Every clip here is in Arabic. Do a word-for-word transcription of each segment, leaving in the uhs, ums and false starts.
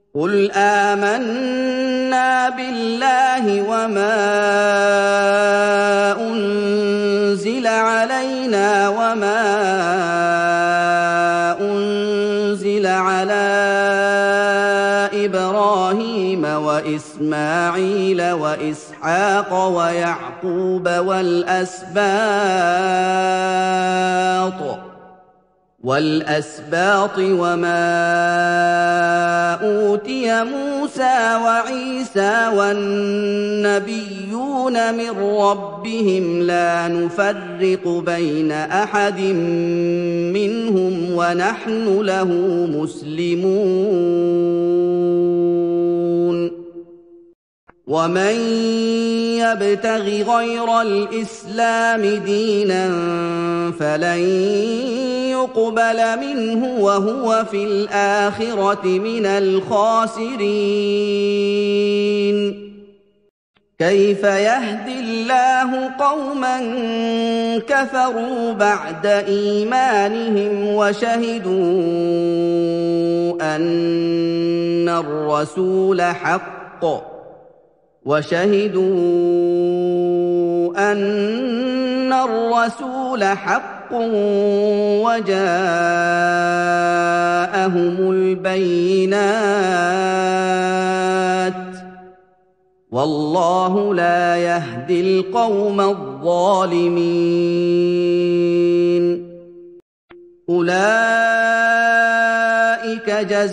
قُلْ آمَنَّا بِاللَّهِ وَمَا أُنزِلَ عَلَيْنَا وَمَا أُنزِلَ عَلَىٰ إِبْرَاهِيمَ وَإِسْمَاعِيلَ وَإِسْحَاقَ وَيَعْقُوبَ وَالْأَسْبَاطِ وَالْأَسْبَاطِ وَمَا أُوتِيَ مُوسَىٰ وَعِيسَىٰ وَالنَّبِيُّونَ مِن رَّبِّهِمْ لَا نُفَرِّقُ بَيْنَ أَحَدٍ مِّنْهُمْ وَنَحْنُ لَهُ مُسْلِمُونَ وَمَن يَبْتَغِ غَيْرَ الْإِسْلَامِ دِينًا فَلَن يُقْبَلَ مِنْهُ وَهُوَ فِي الْآخِرَةِ مِنَ الْخَاسِرِينَ كَيْفَ يَهْدِي اللَّهُ قَوْمًا كَفَرُوا بَعْدَ إِيمَانِهِمْ وَشَهِدُوا أَنَّ الرَّسُولَ حَقٌّ وَشَهِدُوا أَنَّ الرَّسُولَ حَقٌّ وَجَاءَهُمُ الْبَيِّنَاتُ وَاللَّهُ لَا يَهْدِي الْقَوْمَ الظَّالِمِينَ أُولَٰئِكَ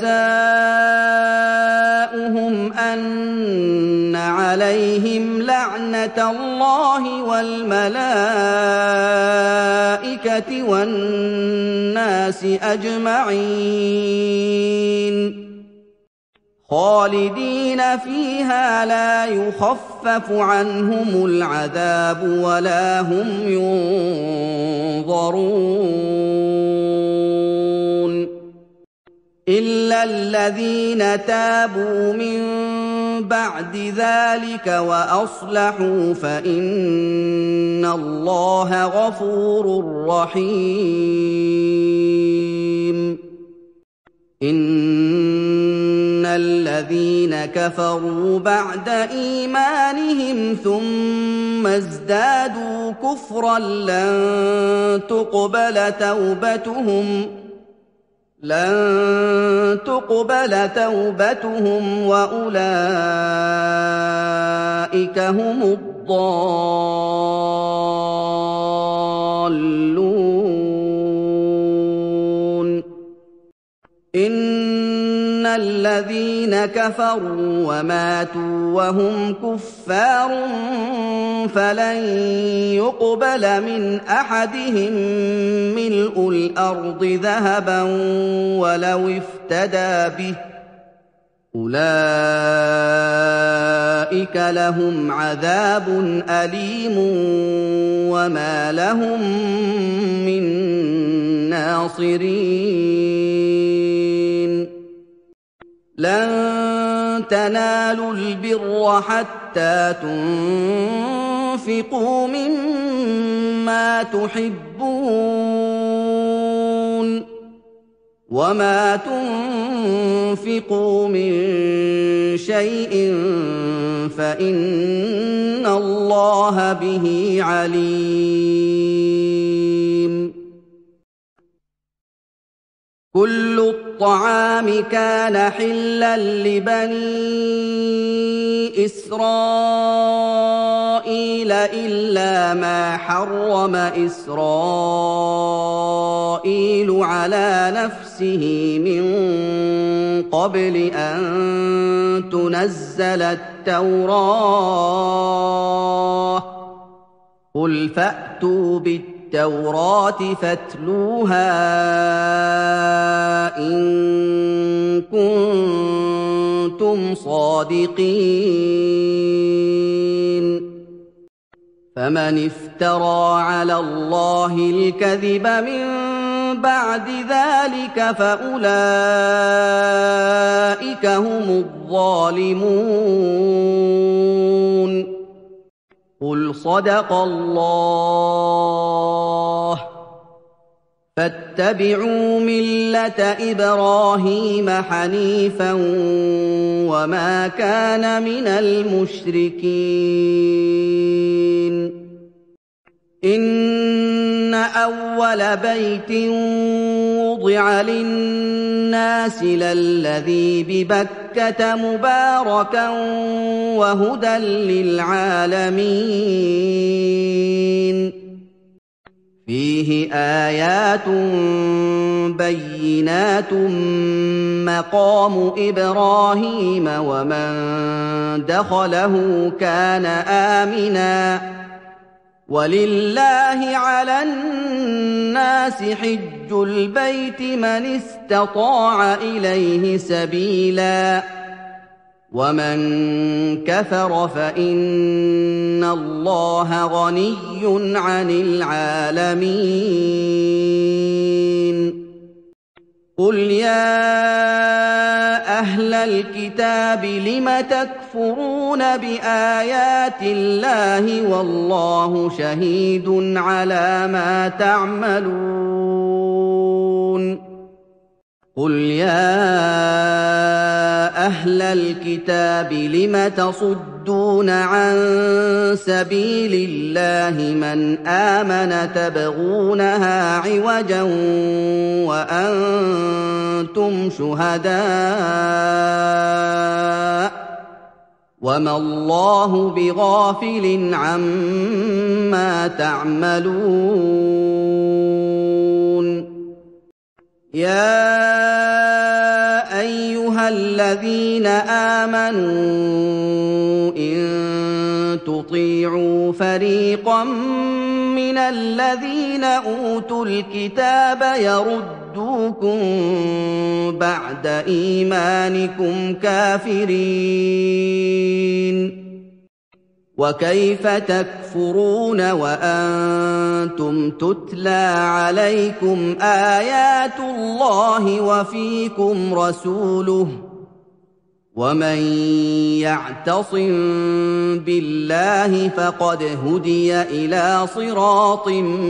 جَزَاؤُهُمْ أَنَّ عَلَيْهِمْ لَعْنَةَ اللَّهِ وَالْمَلَائِكَةِ وَالنَّاسِ أَجْمَعِينَ خَالِدِينَ فِيهَا لَا يُخَفَّفُ عَنْهُمُ الْعَذَابُ وَلَا هُمْ يُنظَرُونَ إِلَّا الَّذِينَ تَابُوا مِن بَعْدِ ذَلِكَ وَأَصْلَحُوا فَإِنَّ اللَّهَ غَفُورٌ رَّحِيمٌ إِنَّ الَّذِينَ كَفَرُوا بَعْدَ إِيمَانِهِمْ ثُمَّ ازْدَادُوا كُفْرًا لَّن تُقْبَلَ تَوْبَتُهُمْ لَن تُقْبَلَ تَوْبَتُهُمْ وَأُولَٰئِكَ هُمُ الضَّالُّونَ إِنَّ الَّذِينَ كَفَرُوا وَمَاتُوا وَهُمْ كُفَّارٌ فَلَن يُقْبَلَ مِنْ أَحَدِهِم مِّلْءُ الْأَرْضِ ذَهَبًا وَلَوِ افْتَدَىٰ بِهِ ۗ أُولَٰئِكَ لَهُمْ عَذَابٌ أَلِيمٌ وَمَا لَهُم مِّن نَّاصِرِينَ لَن تَنَالُوا الْبِرَّ حَتَّىٰ تُنفِقُوا مِمَّا تُحِبُّونَ وَمَا تُنفِقُوا مِن شَيْءٍ فَإِنَّ اللَّهَ بِهِ عَلِيمٌ كُلُّ الطَّعَامِ كَانَ حِلًّا لِّبَنِي إِسْرَائِيلَ إِلَّا مَا حَرَّمَ إِسْرَائِيلُ عَلَىٰ نَفْسِهِ مِن قَبْلِ أَن تُنَزَّلَ التَّوْرَاةُ ۗ قُلْ فَأْتُوا بِالتَّوْرَاةِ فَاتْلُوهَا إِن كُنتُمْ صَادِقِينَ فَمَنِ افْتَرَىٰ عَلَى اللَّهِ الْكَذِبَ مِن بَعْدِ ذَلِكَ فَأُولَٰئِكَ هُمُ الظَّالِمُونَ قُلْ صَدَقَ اللَّهُ فاتبعوا مِلَّةَ إِبْرَاهِيمَ حَنِيفًا وَمَا كَانَ مِنَ الْمُشْرِكِينَ إِنَّ أَوَّلَ بَيْتٍ وُضِعَ لِلنَّاسِ لَلَّذِي بِبَكَّةَ مُبَارَكًا وَهُدًى لِّلْعَالَمِينَ فِيهِ آيَاتٌ بَيِّنَاتٌ مَّقَامُ إِبْرَاهِيمَ وَمَن دَخَلَهُ كَانَ آمِنًا ۗ وَلِلَّهِ عَلَى النَّاسِ حِجُّ الْبَيْتِ مَنِ اسْتَطَاعَ إِلَيْهِ سَبِيلًا ۚ وَمَن كَفَرَ فَإِنَّ اللَّهَ غَنِيٌّ عَنِ الْعَالَمِينَ قُلْ يَا أَهْلَ الْكِتَابِ لِمَ تَكْفُرُونَ بِآيَاتِ اللَّهِ وَاللَّهُ شَهِيدٌ عَلَىٰ مَا تَعْمَلُونَ قُلْ يَا أَهْلَ الْكِتَابِ لِمَ تَصُدُّونَ عَن سَبِيلِ اللَّهِ مَنْ آمَنَ تَبْغُونَهَا عِوَجًا وَأَنتُمْ شُهَدَاءُ ۗ وَمَا اللَّهُ بِغَافِلٍ عَمَّا تَعْمَلُونَ يَا أَيُّهَا الَّذِينَ آمَنُوا إِن تُطِيعُوا فَرِيقًا مِّنَ الَّذِينَ أُوتُوا الْكِتَابَ يَرُدُّوكُم بَعْدَ إِيمَانِكُمْ كَافِرِينَ وَكَيْفَ تَكْفُرُونَ وَأَنتُمْ تُتْلَىٰ عَلَيْكُمْ آيَاتُ اللَّهِ وَفِيكُمْ رَسُولُهُ ۗ وَمَن يَعْتَصِم بِاللَّهِ فَقَدْ هُدِيَ إِلَىٰ صِرَاطٍ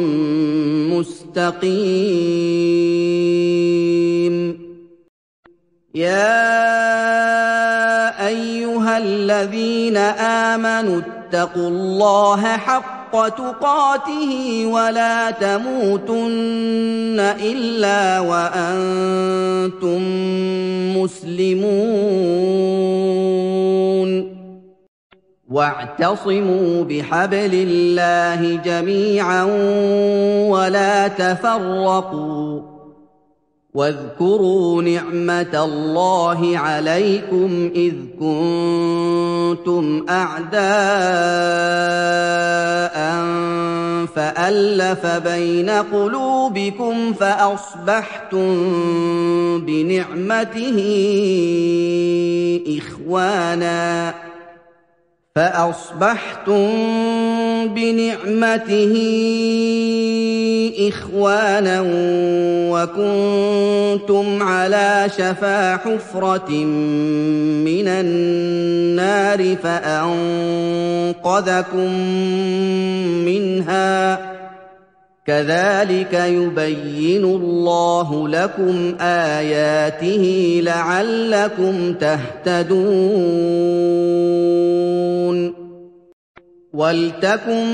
مُّسْتَقِيمٍ يَا أَيُّهَا الَّذِينَ آمَنُوا اتَّقُوا اللَّهَ حَقَّ تُقَاتِهِ وَلَا تَمُوتُنَّ إِلَّا وَأَنتُم مُّسْلِمُونَ وَاعْتَصِمُوا بِحَبْلِ اللَّهِ جَمِيعًا وَلَا تَفَرَّقُوا ۚ وَاذْكُرُوا نِعْمَةَ اللَّهِ عَلَيْكُمْ إِذْ كُنتُمْ أَعْدَاءً فَأَلَّفَ بَيْنَ قُلُوبِكُمْ فَأَصْبَحْتُم بِنِعْمَتِهِ إِخْوَانًا فَأَصْبَحْتُم بِنِعْمَتِهِ إِخْوَانًا وَكُنتُمْ عَلَىٰ شَفَا حُفْرَةٍ مِّنَ النَّارِ فَأَنقَذَكُم مِّنْهَا ۗ كَذَٰلِكَ يُبَيِّنُ اللَّهُ لَكُمْ آيَاتِهِ لَعَلَّكُمْ تَهْتَدُونَ وَلْتَكُن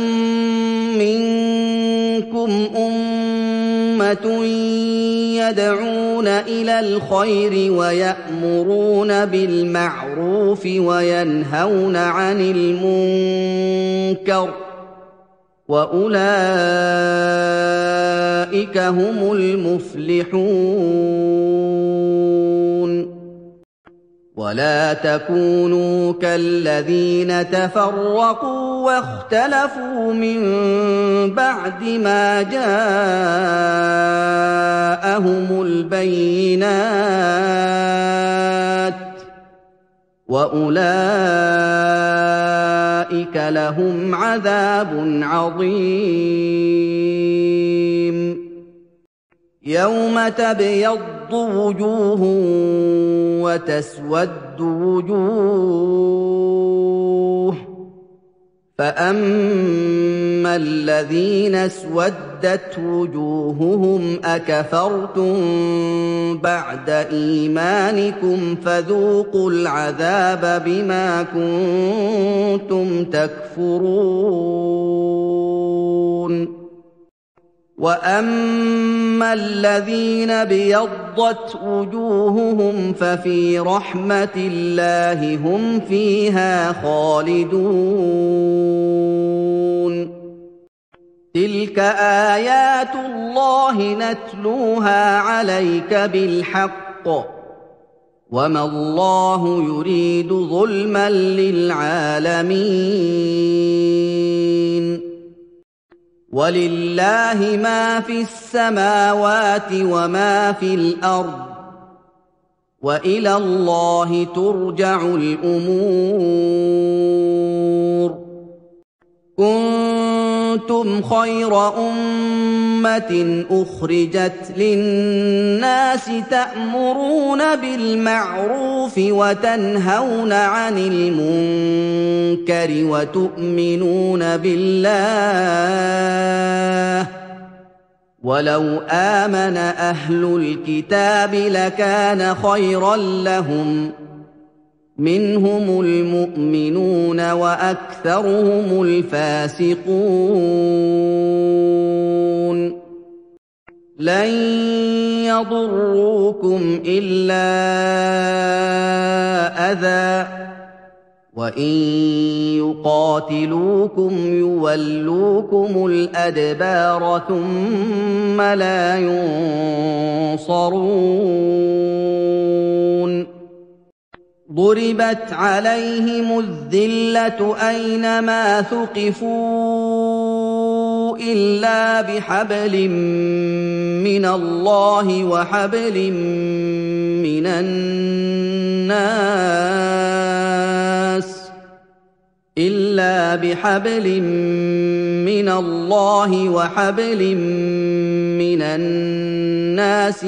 مِّنكُمْ أُمَّةٌ يَدْعُونَ إِلَى الْخَيْرِ وَيَأْمُرُونَ بِالْمَعْرُوفِ وَيَنْهَوْنَ عَنِ الْمُنكَرِ ۚ وَأُولَٰئِكَ هُمُ الْمُفْلِحُونَ وَلَا تَكُونُوا كَالَّذِينَ تَفَرَّقُوا وَاخْتَلَفُوا مِن بَعْدِ مَا جَاءَهُمُ الْبَيِّنَاتُ ۚ وَأُولَٰئِكَ لَهُمْ عَذَابٌ عَظِيمٌ يَوْمَ تَبْيَضُّ وُجُوهٌ وَتَسْوَدُّ وُجُوهٌ ۚ فَأَمَّا الَّذِينَ اسْوَدَّتْ اسْوَدَّتْ وُجُوهُهُمْ أَكَفَرْتُم بَعْدَ إِيمَانِكُمْ فَذُوقُوا الْعَذَابَ بِمَا كُنتُمْ تَكْفُرُونَ وَأَمَّا الَّذِينَ ابْيَضَّتْ وُجُوهُهُمْ فَفِي رَحْمَةِ اللَّهِ هُمْ فِيهَا خَالِدُونَ تِلْكَ آيَاتُ اللَّهِ نَتْلُوهَا عَلَيْكَ بِالْحَقِّ وَمَا اللَّهُ يُرِيدُ ظُلْمًا لِّلْعَالَمِينَ وَلِلَّهِ مَا فِي السَّمَاوَاتِ وَمَا فِي الْأَرْضِ وَإِلَى اللَّهِ تُرْجَعُ الْأُمُورُ كُنتُمْ خَيْرَ أُمَّةٍ أُخْرِجَتْ لِلنَّاسِ تَأْمُرُونَ بِالْمَعْرُوفِ وَتَنْهَوْنَ عَنِ الْمُنكَرِ وَتُؤْمِنُونَ بِاللَّهِ ۗ وَلَوْ آمَنَ أَهْلُ الْكِتَابِ لَكَانَ خَيْرًا لَّهُم ۚ مِّنْهُمُ الْمُؤْمِنُونَ وَأَكْثَرُهُمُ الْفَاسِقُونَ لَن يَضُرُّوكُمْ إِلَّا أَذًى ۖ وَإِن يُقَاتِلُوكُمْ يُوَلُّوكُمُ الْأَدْبَارَ ثُمَّ لَا يُنصَرُونَ ضُرِبَتْ عَلَيْهِمُ الذِّلَّةُ أَيْنَمَا ثُقِفُوا إِلَّا بِحَبْلٍ مِّنَ اللَّهِ وَحَبْلٍ مِّنَ النَّاسِ إِلَّا بِحَبْلٍ مِّنَ اللَّهِ وَحَبْلٍ مِّنَ النَّاسِ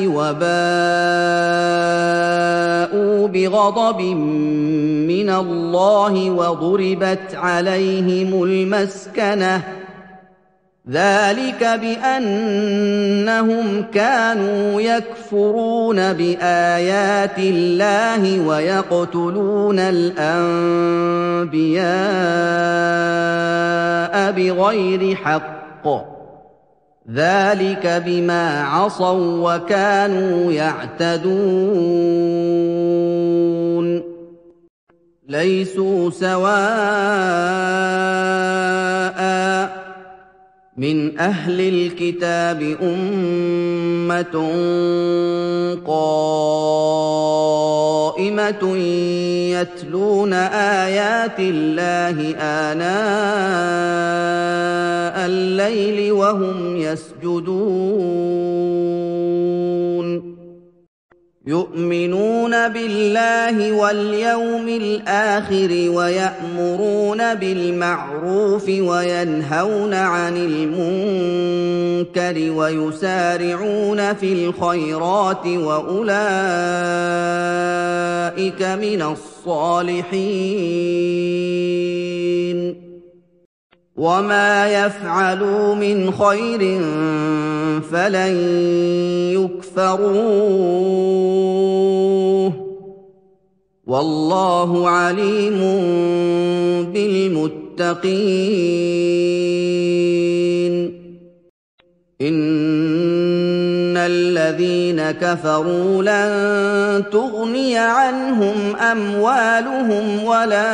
وَبَاءُوا بِغَضَبٍ مِّنَ اللَّهِ وَضُرِبَتْ عَلَيْهِمُ الْمَسْكَنَةُ ۚ ذَٰلِكَ بِأَنَّهُمْ كَانُوا يَكْفُرُونَ بِآيَاتِ اللَّهِ وَيَقْتُلُونَ الْأَنبِيَاءَ بِغَيْرِ حَقٍّ ۚ ذَٰلِكَ بِمَا عَصَوا وَّكَانُوا يَعْتَدُونَ لَيْسُوا سَوَاءً مِّنْ أَهْلِ الْكِتَابِ أُمَّةٌ قَائِمَةٌ يَتْلُونَ آيَاتِ اللَّهِ آنَاءَ اللَّيْلِ وَهُمْ يَسْجُدُونَ يُؤْمِنُونَ بِاللَّهِ وَالْيَوْمِ الْآخِرِ وَيَأْمُرُونَ بِالْمَعْرُوفِ وَيَنْهَوْنَ عَنِ الْمُنكَرِ وَيُسَارِعُونَ فِي الْخَيْرَاتِ وَأُولَٰئِكَ مِنَ الصَّالِحِينَ وَمَا يَفْعَلُوا مِنْ خَيْرٍ فَلَن يُكْفَرُوهُ وَاللَّهُ عَلِيمٌ بِالْمُتَّقِينَ إِنَّ الَّذِينَ كَفَرُوا لَن تُغْنِيَ عَنْهُمْ أَمْوَالُهُمْ وَلَا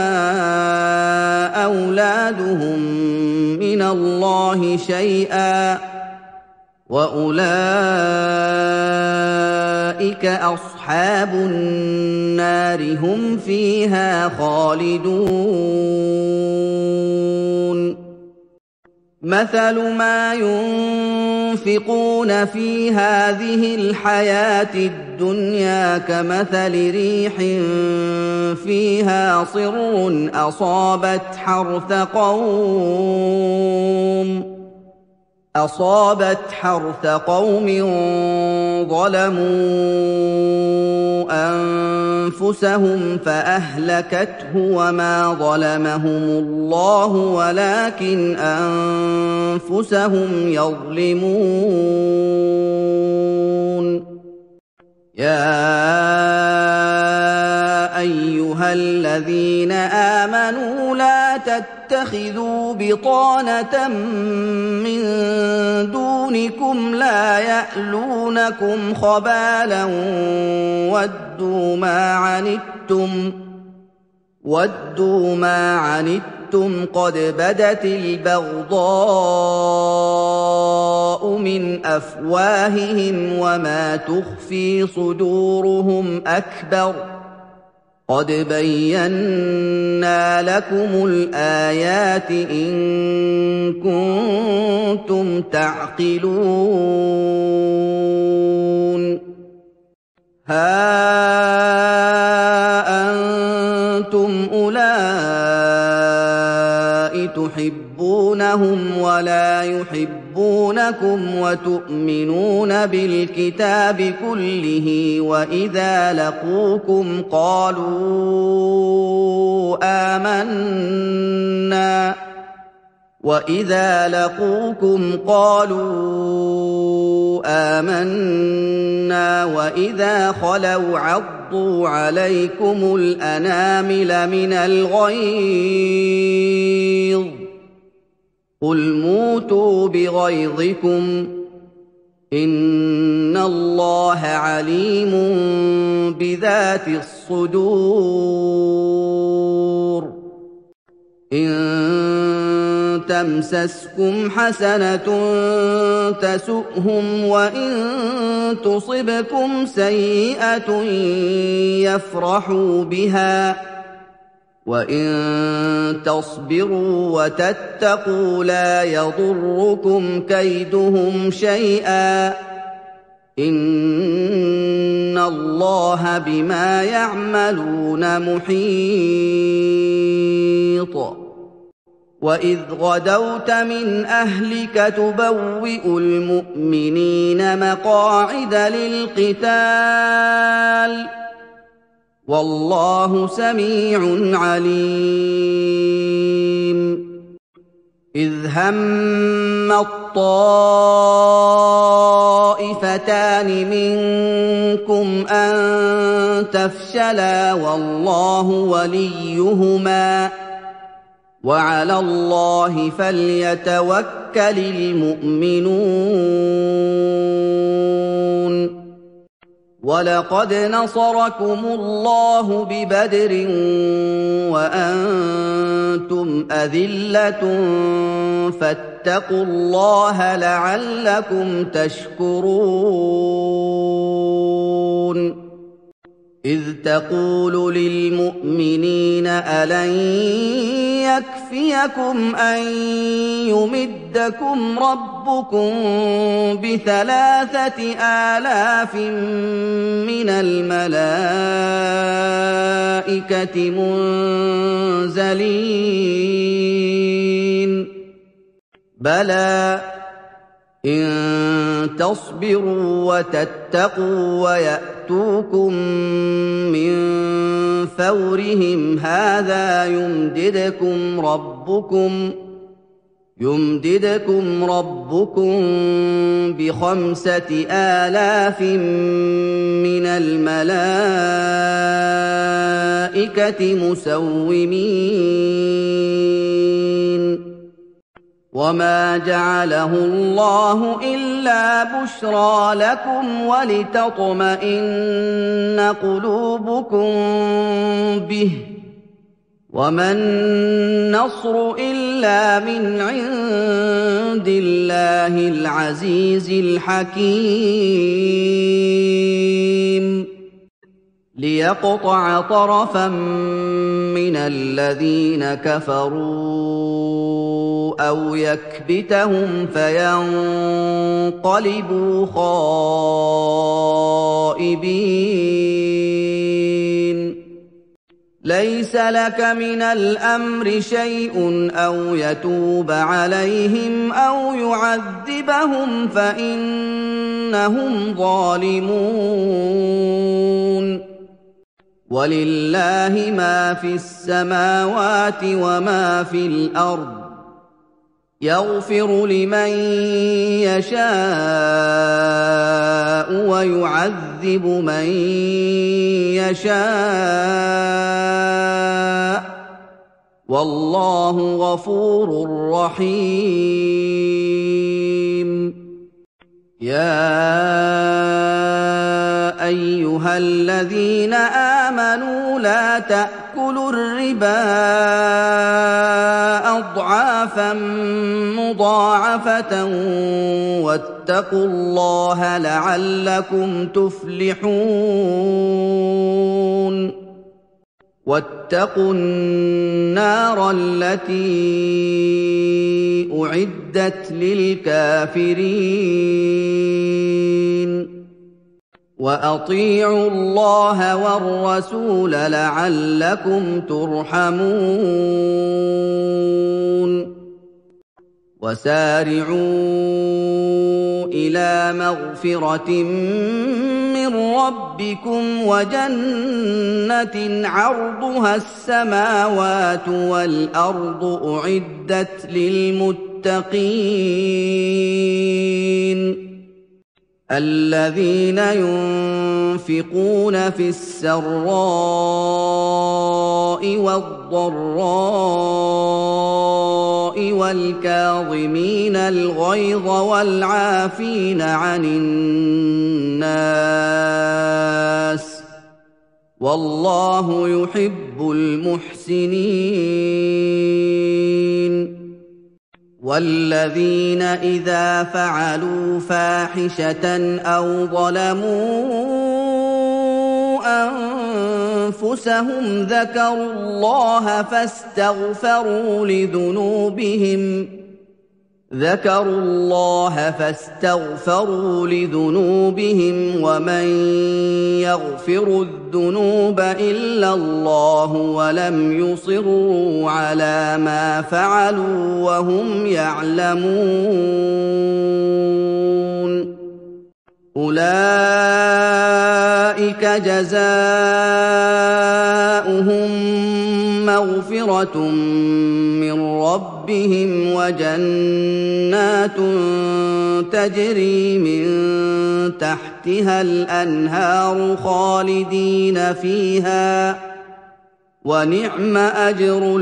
أَوْلَادُهُم مِّنَ اللَّهِ شَيْئًا ۖ وَأُولَٰئِكَ أَصْحَابُ النَّارِ هُمْ فِيهَا خَالِدُونَ مَثَلُ مَا يُنفِقُونَ فِي هَٰذِهِ الْحَيَاةِ الدُّنْيَا كَمَثَلِ رِيحٍ فِيهَا صِرٌّ أَصَابَتْ حَرْثَ قَوْمٍ أَصَابَتْ حَرْثَ قَوْمٍ ظَلَمُوا أَنفُسَهُمْ فَأَهْلَكَتْهُ وَمَا ظَلَمَهُمُ اللَّهُ وَلَٰكِنْ أَنفُسَهُمْ يَظْلِمُونَ يَا أَيُّهَا الَّذِينَ آمَنُوا لَا تَتَّخِذُوا بِطَانَةً مِّن دُونِكُمْ لَا يَأْلُونَكُمْ خَبَالًا وَدُّوا مَا عَنِتُّمْ وَدُّوا مَا عَنِتُّمْ قَدْ بَدَتِ الْبَغْضَاءُ مِنْ أَفْوَاهِهِمْ وَمَا تُخْفِي صُدُورُهُمْ أَكْبَرُ قَدْ بَيَّنَّا لَكُمُ الْآيَاتِ إِن كُنتُمْ تَعْقِلُونَ هَا أَنتُمْ أُولَاءِ تُحِبُّونَهُمْ وَلَا يُحِبُّونَكُمْ وَتُؤْمِنُونَ بِالْكِتَابِ كُلِّهِ وَإِذَا لَقُوكُمْ قَالُوا آمَنَّا وَإِذَا لَقُوكُمْ قَالُوا آمَنَّا وَإِذَا خَلَوْا عَضُّوا عَلَيْكُمُ الْأَنَامِلَ مِنَ الْغَيْظِ قُلْ مُوتُوا بِغَيْظِكُمْ إِنَّ اللَّهَ عَلِيمٌ بِذَاتِ الصُّدُورِ إِن تَمْسَسْكُمْ حَسَنَةٌ تَسُؤْهُمْ وَإِن تُصِبْكُمْ سَيِّئَةٌ يَفْرَحُوا بِهَا وَإِن تَصْبِرُوا وَتَتَّقُوا لَا يَضُرُّكُمْ كَيْدُهُمْ شَيْئًا ۗ إِنَّ اللَّهَ بِمَا يَعْمَلُونَ مُحِيطٌ وَإِذْ غَدَوْتَ مِنْ أَهْلِكَ تُبَوِّئُ الْمُؤْمِنِينَ مَقَاعِدَ لِلْقِتَالِ ۗ وَاللَّهُ سَمِيعٌ عَلِيمٌ إِذْ هَمَّ الطَّائِفَتَانِ مِنكُمْ أَن تَفْشَلَا وَاللَّهُ وَلِيُّهُمَا ۗ وَعَلَى اللَّهِ فَلْيَتَوَكَّلِ الْمُؤْمِنُونَ وَلَقَدْ نَصَرَكُمُ اللَّهُ بِبَدْرٍ وَأَنتُمْ أَذِلَّةٌ فَاتَّقُوا اللَّهَ لَعَلَّكُمْ تَشْكُرُونَ إِذْ تَقُولُ لِلْمُؤْمِنِينَ أَلَن يَكْفِيَكُمْ أَن يُمِدَّكُمْ رَبُّكُم بِثَلَاثَةِ آلَافٍ مِّنَ الْمَلَائِكَةِ مُنزَلِينَ بَلَىٰ إِن تَصْبِرُوا وَتَتَّقُوا وَيَأْتُوكُم مِّن فَوْرِهِمْ هَٰذَا يُمْدِدْكُمْ رَبُّكُمْ يُمْدِدْكُمْ رَبُّكُم بِخَمْسَةِ آلَافٍ مِّنَ الْمَلَائِكَةِ مُسَوِّمِينَ وَمَا جَعَلَهُ اللَّهُ إِلَّا بُشْرَىٰ لَكُمْ وَلِتَطْمَئِنَّ قُلُوبُكُم بِهِ ۗ وَمَا النَّصْرُ إِلَّا مِنْ عِندِ اللَّهِ الْعَزِيزِ الْحَكِيمِ لِيَقْطَعَ طَرَفًا مِّنَ الَّذِينَ كَفَرُوا أَوْ يَكْبِتَهُمْ فَيَنقَلِبُوا خَائِبِينَ لَيْسَ لَكَ مِنَ الْأَمْرِ شَيْءٌ أَوْ يَتُوبَ عَلَيْهِمْ أَوْ يُعَذِّبَهُمْ فَإِنَّهُمْ ظَالِمُونَ وَلِلَّهِ مَا فِي السَّمَاوَاتِ وَمَا فِي الْأَرْضِ ۚ يَغْفِرُ لِمَن يَشَاءُ وَيُعَذِّبُ مَن يَشَاءُ ۚ وَاللَّهُ غَفُورٌ رَّحِيمٌ يَا أَيُّهَا الَّذِينَ آمَنُوا لَا تَأْكُلُوا الرِّبَا أَضْعَافًا مُّضَاعَفَةً وَاتَّقُوا اللَّهَ لَعَلَّكُمْ تُفْلِحُونَ وَاتَّقُوا النَّارَ الَّتِي أُعِدَّتْ لِلْكَافِرِينَ وَأَطِيعُوا اللَّهَ وَالرَّسُولَ لَعَلَّكُمْ تُرْحَمُونَ وَسَارِعُوا إِلَىٰ مَغْفِرَةٍ مِّن رَّبِّكُمْ وَجَنَّةٍ عَرْضُهَا السَّمَاوَاتُ وَالْأَرْضُ أُعِدَّتْ لِلْمُتَّقِينَ الَّذِينَ يُنفِقُونَ فِي السَّرَّاءِ وَالضَّرَّاءِ وَالْكَاظِمِينَ الْغَيْظَ وَالْعَافِينَ عَنِ النَّاسِ ۗ وَاللَّهُ يُحِبُّ الْمُحْسِنِينَ وَالَّذِينَ إِذَا فَعَلُوا فَاحِشَةً أَوْ ظَلَمُوا أَنفُسَهُمْ ذَكَرُوا اللَّهَ فَاسْتَغْفَرُوا لِذُنُوبِهِمْ ذكروا الله فاستغفروا لذنوبهم ومن يغفر الذنوب إلا الله ولم يصروا على ما فعلوا وهم يعلمون أولئك جزاؤهم مغفرة من ربهم وجنات تجري من تحتها الأنهار خالدين فيها ونعم أجر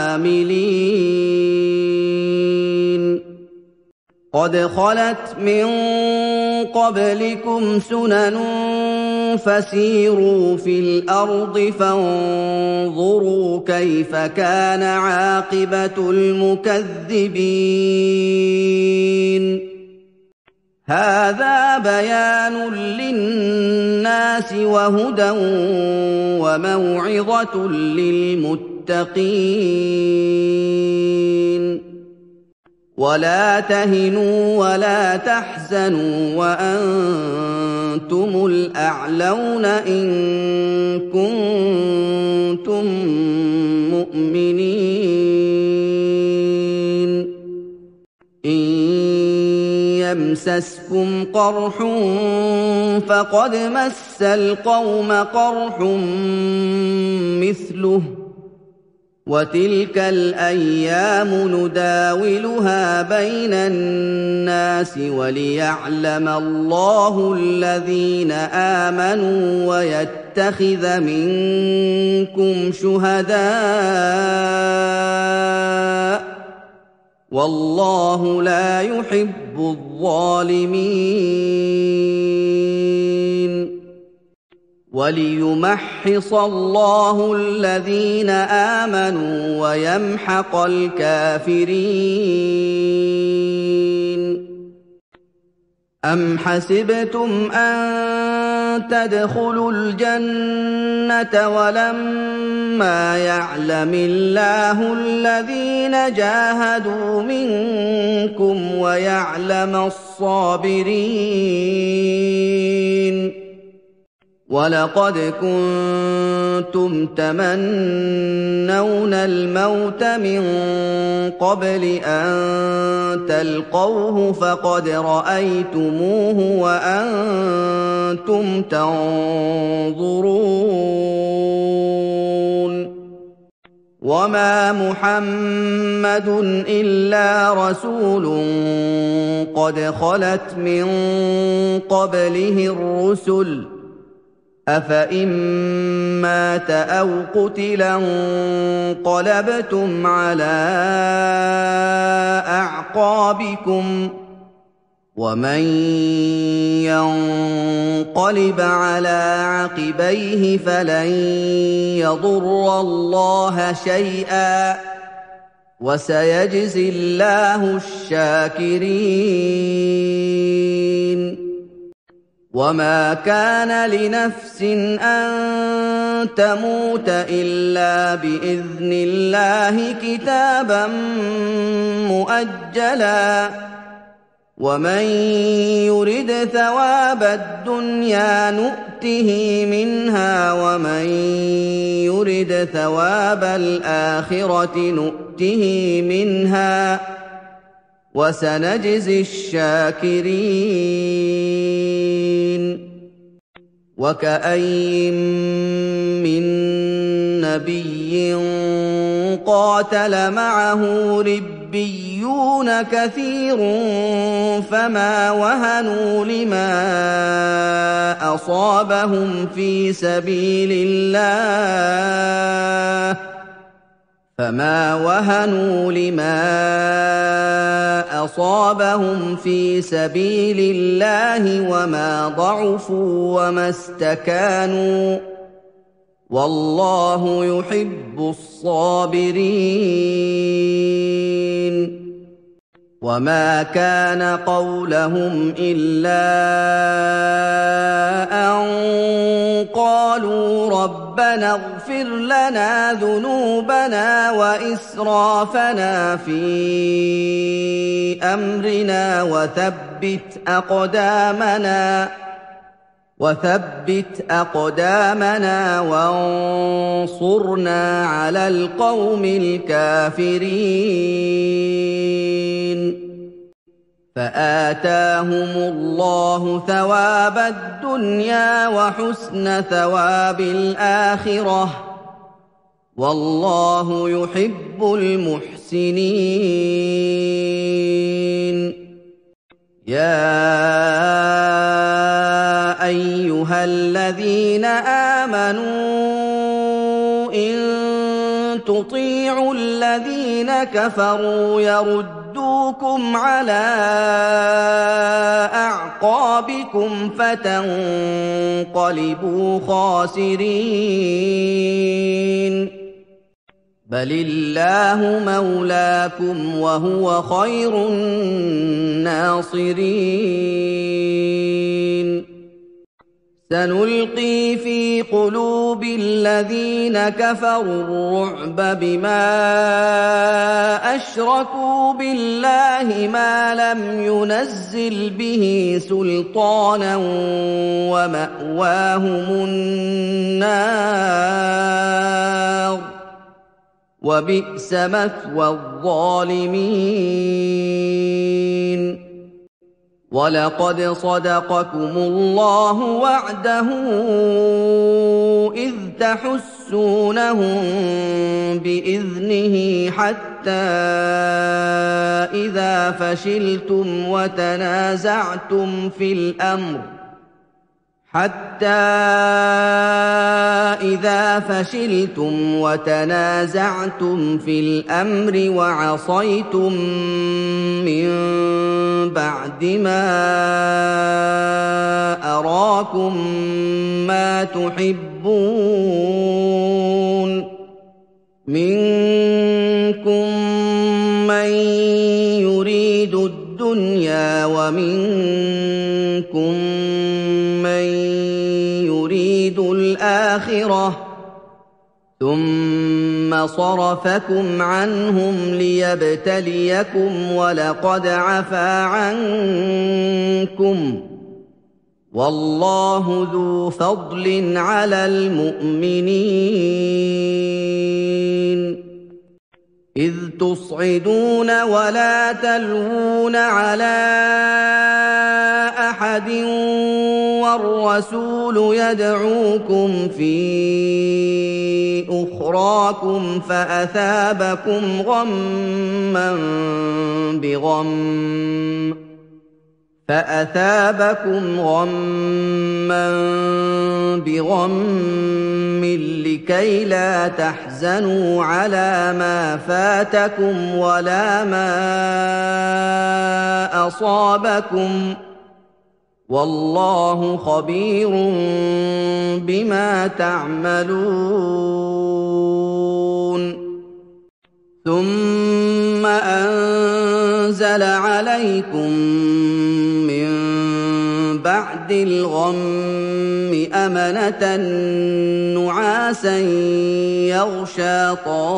العاملين قد خلت من قبلكم سنن فسيروا في الأرض فانظروا كيف كان عاقبة المكذبين هذا بيان للناس وهدى وموعظة للمتقين ولا تهنوا ولا تحزنوا وأنتم الأعلون إن كنتم مؤمنين إن يمسسكم قرح فقد مس القوم قرح مثله وتلك الأيام نداولها بين الناس وليعلم الله الذين آمنوا ويتخذ منكم شهداء والله لا يحب الظالمين وليمحص الله الذين آمنوا ويمحق الكافرين أم حسبتم أن تدخلوا الجنة ولما يعلم الله الذين جاهدوا منكم ويعلم الصابرين وَلَقَدْ كُنتُمْ تَمَنَّوْنَ الْمَوْتَ مِن قَبْلِ أَن تَلْقَوْهُ فَقَدْ رَأَيْتُمُوهُ وَأَنتُمْ تَنظُرُونَ وَمَا مُحَمَّدٌ إِلَّا رَسُولٌ قَدْ خَلَتْ مِن قَبْلِهِ الرُّسُلُ ۚ أَفَإِن مَّاتَ أَوْ قُتِلَ انقَلَبْتُمْ عَلَىٰ أَعْقَابِكُمْ ۚ وَمَن يَنقَلِبْ عَلَىٰ عَقِبَيْهِ فَلَن يَضُرَّ اللَّهَ شَيْئًا ۗ وَسَيَجْزِي اللَّهُ الشَّاكِرِينَ. وَمَا كَانَ لِنَفْسٍ أَن تَمُوتَ إِلَّا بِإِذْنِ اللَّهِ كِتَابًا مُّؤَجَّلًا ۗ وَمَن يُرِدْ ثَوَابَ الدُّنْيَا نُؤْتِهِ مِنْهَا وَمَن يُرِدْ ثَوَابَ الْآخِرَةِ نُؤْتِهِ مِنْهَا ۚ وَسَنَجْزِي الشَّاكِرِينَ. وَكَأَيِّن مِّن نَّبِيٍّ قَاتَلَ مَعَهُ رِبِّيُّونَ كَثِيرٌ فَمَا وَهَنُوا لِمَا أَصَابَهُمْ فِي سَبِيلِ اللَّهِ فَمَا وَهَنُوا لِمَا أَصَابَهُمْ فِي سَبِيلِ اللَّهِ وَمَا ضَعُفُوا وَمَا اسْتَكَانُوا ۗ وَاللَّهُ يُحِبُّ الصَّابِرِينَ. وَمَا كَانَ قَوْلَهُمْ إِلَّا أَن قَالُوا رَبَّنَا اغْفِرْ لَنَا ذُنُوبَنَا وَإِسْرَافَنَا فِي أَمْرِنَا وَثَبِّتْ أَقْدَامَنَا وَثَبِّتْ أَقْدَامَنَا وَانصُرْنَا عَلَى الْقَوْمِ الْكَافِرِينَ. فَآتَاهُمُ اللَّهُ ثَوَابَ الدُّنْيَا وَحُسْنَ ثَوَابِ الْآخِرَةِ ۗ وَاللَّهُ يُحِبُّ الْمُحْسِنِينَ. يَا أَيُّهَا الَّذِينَ آمَنُوا إِن تُطِيعُوا الَّذِينَ كَفَرُوا يَرُدُّوكُمْ عَلَىٰ أَعْقَابِكُمْ فَتَنقَلِبُوا خَاسِرِينَ. بَلِ اللَّهُ مَوْلَاكُمْ وَهُوَ خَيْرُ النَّاصِرِينَ. سَنُلْقِي فِي قُلُوبِ الَّذِينَ كَفَرُوا الرُّعْبَ بِمَا أَشْرَكُوا بِاللَّهِ مَا لَمْ يُنَزِّلْ بِهِ سُلْطَانًا وَمَأْوَاهُمُ النَّارُ ۖ وَبِئْسَ مَثْوَى الظَّالِمِينَ. وَلَقَدْ صَدَقَكُمُ اللَّهُ وَعْدَهُ إِذْ تَحُسُّونَهُم بِإِذْنِهِ حَتَّىٰ إِذَا فَشِلْتُمْ وَتَنَازَعْتُمْ فِي الْأَمْرِ حَتَّىٰ إِذَا فَشِلْتُمْ وَتَنَازَعْتُمْ فِي الْأَمْرِ وَعَصَيْتُم مِّن بَعْدِ مَا أَرَاكُم مَّا تُحِبُّونَ ۚ مِنكُم مَّن يُرِيدُ الدُّنْيَا وَمِنكُم مَّن يُرِيدُ الْآخِرَةَ ۚ ثُمَّ صَرَفَكُمْ عَنْهُمْ لِيَبْتَلِيَكُمْ ۖ وَلَقَدْ عَفَا عَنكُمْ ۗ وَاللَّهُ ذُو فَضْلٍ عَلَى الْمُؤْمِنِينَ إِذْ تُصْعِدُونَ وَلَا تَلْوُونَ عَلَىٰ أَحَدٍ وَالرَّسُولُ يَدْعُوكُمْ فِي أُخْرَاكُمْ فَأَثَابَكُمْ غَمًّا بِغَمٍّ فَأَثَابَكُمْ غَمًّا بِغَمٍّ لِّكَيْ لَا تَحْزَنُوا عَلَىٰ مَا فَاتَكُمْ وَلَا مَا أَصَابَكُمْ ۗ وَاللَّهُ خَبِيرٌ بِمَا تَعْمَلُونَ ثُمَّ أَنزَلَ عَلَيْكُم مِّن بَعْدِ الْغَمِّ أَمَنَةً نُّعَاسًا يَغْشَىٰ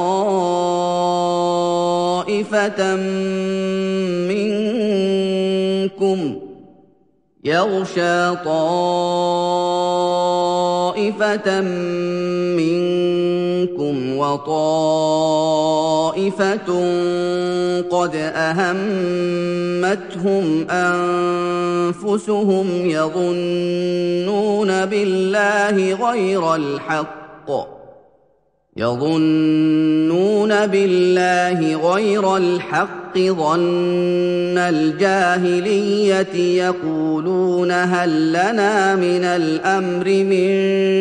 طَائِفَةً مِّنكُمْ يَغْشَىٰ طَائِفَةً مِّنكُمْ وَطَائِفَةٌ قَدْ أَهَمَّتْهُمْ أَنفُسُهُمْ يَظُنُّونَ بِاللَّهِ غَيْرَ الْحَقِّ يَظُنُّونَ بِاللَّهِ غَيْرَ الْحَقِّ ظَنَّ الْجَاهِلِيَّةِ يَقُولُونَ هَل لَّنَا مِنَ الْأَمْرِ مِن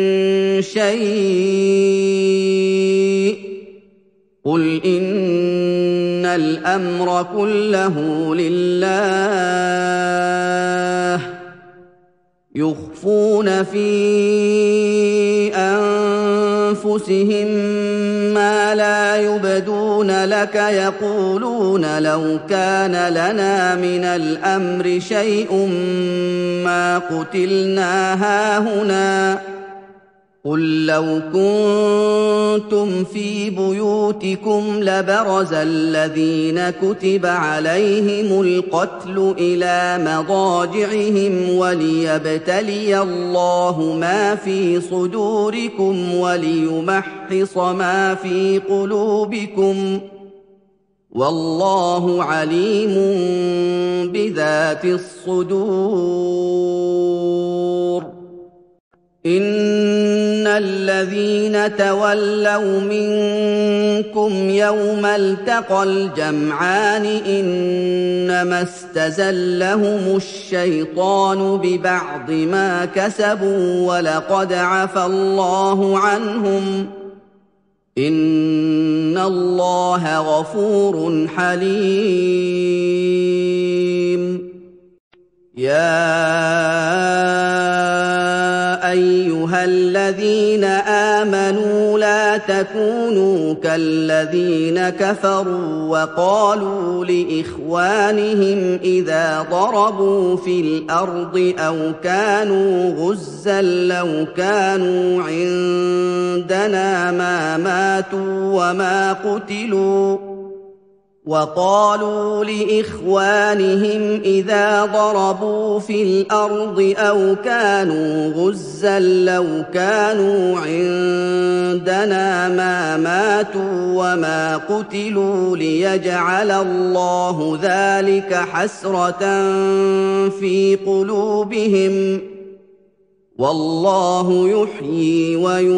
شَيْءٍ ۗ قُلْ إِنَّ الْأَمْرَ كُلَّهُ لِلَّهِ يُخْفُونَ فِي أَنفُسِهِم مَّا لَا يُبْدُونَ لَكَ يَقُولُونَ لَوْ كَانَ لَنَا مِنَ الْأَمْرِ شَيْءٌ مَّا قُتِلْنَا هَاهُنَا ۗ قُل لَّوْ كُنتُمْ فِي بُيُوتِكُمْ لَبَرَزَ الَّذِينَ كُتِبَ عَلَيْهِمُ الْقَتْلُ إِلَىٰ مَضَاجِعِهِمْ وَلِيَبْتَلِيَ اللَّهُ مَا فِي صُدُورِكُمْ وَلِيُمَحِّصَ مَا فِي قُلُوبِكُمْ ۗ وَاللَّهُ عَلِيمٌ بِذَاتِ الصُّدُورِ إِنَّ الَّذِينَ تَوَلَّوْا مِنكُمْ يَوْمَ الْتَقَى الْجَمْعَانِ إِنَّمَا اسْتَزَلَّهُمُ الشَّيْطَانُ بِبَعْضِ مَا كَسَبُوا وَلَقَدْ عَفَا اللَّهُ عَنْهُمْ ۗ إِنَّ اللَّهَ غَفُورٌ حَلِيمٌ يَا أَيُّهَا الَّذِينَ آمَنُوا لَا تَكُونُوا كَالَّذِينَ كَفَرُوا وَقَالُوا لِإِخْوَانِهِمْ إِذَا ضَرَبُوا فِي الْأَرْضِ أَوْ كَانُوا غُزًّى لَّوْ كَانُوا عِندَنَا مَا مَاتُوا وَمَا قُتِلُوا وَقَالُوا لِإِخْوَانِهِمْ إِذَا ضَرَبُوا فِي الْأَرْضِ أَوْ كَانُوا غُزًّى لَّوْ كَانُوا عِندَنَا مَا مَاتُوا وَمَا قُتِلُوا لِيَجْعَلَ اللَّهُ ذَٰلِكَ حَسْرَةً فِي قُلُوبِهِمْ ۗ وَاللَّهُ يُحْيِي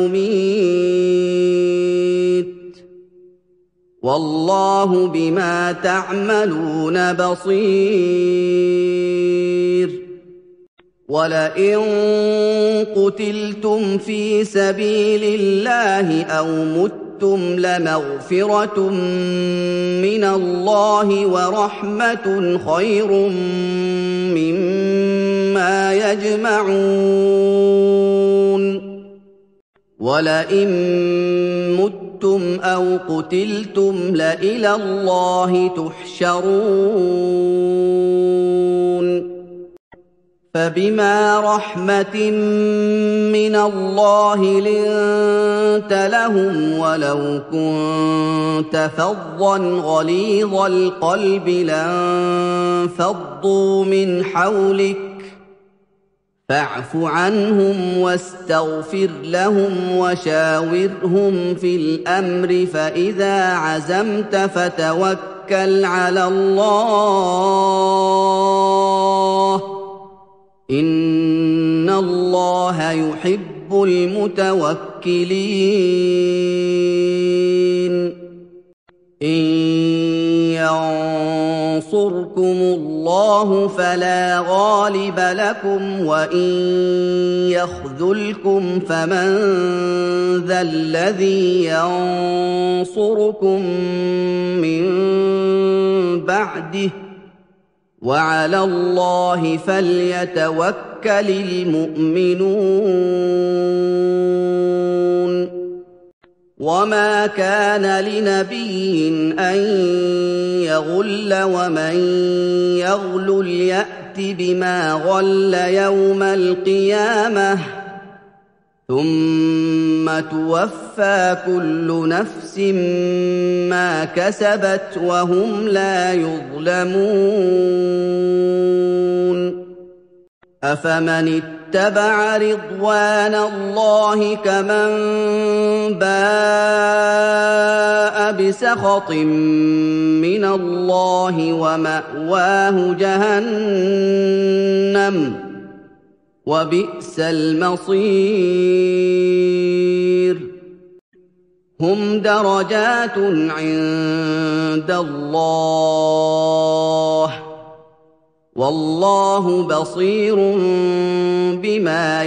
وَيُمِيتُ ۗ وَاللَّهُ بِمَا تَعْمَلُونَ بَصِيرٌ وَلَئِن قُتِلْتُمْ فِي سَبِيلِ اللَّهِ أَوْ مُتُّمْ لَمَغْفِرَةٌ مِّنَ اللَّهِ وَرَحْمَةٌ خَيْرٌ مِّمَّا يَجْمَعُونَ وَلَئِن مُّتُّمْ أَوْ قُتِلْتُمْ لَإِلَى اللَّهِ تُحْشَرُونَ فَبِمَا رَحْمَةٍ مِّنَ اللَّهِ لِنتَ لَهُمْ وَلَوْ كُنتَ فَظًّا غَلِيظَ الْقَلْبِ لَانفَضُّوا مِنْ حَوْلِكَ فاعف عنهم واستغفر لهم وشاورهم في الأمر فإذا عزمت فتوكل على الله إن الله يحب المتوكلين إن ينصركم الله فلا غالب لكم وإن يخذلكم فمن ذا الذي ينصركم من بعده وعلى الله فليتوكل المؤمنون وما كان لنبي أن يغل ومن يغل يأت بما غل يوم القيامة ثم توفى كل نفس ما كسبت وهم لا يظلمون أفمن اتبع رضوان الله كمن باء بسخط من الله ومأواه جهنم وبئس المصير هم درجات عند الله والله بصير بما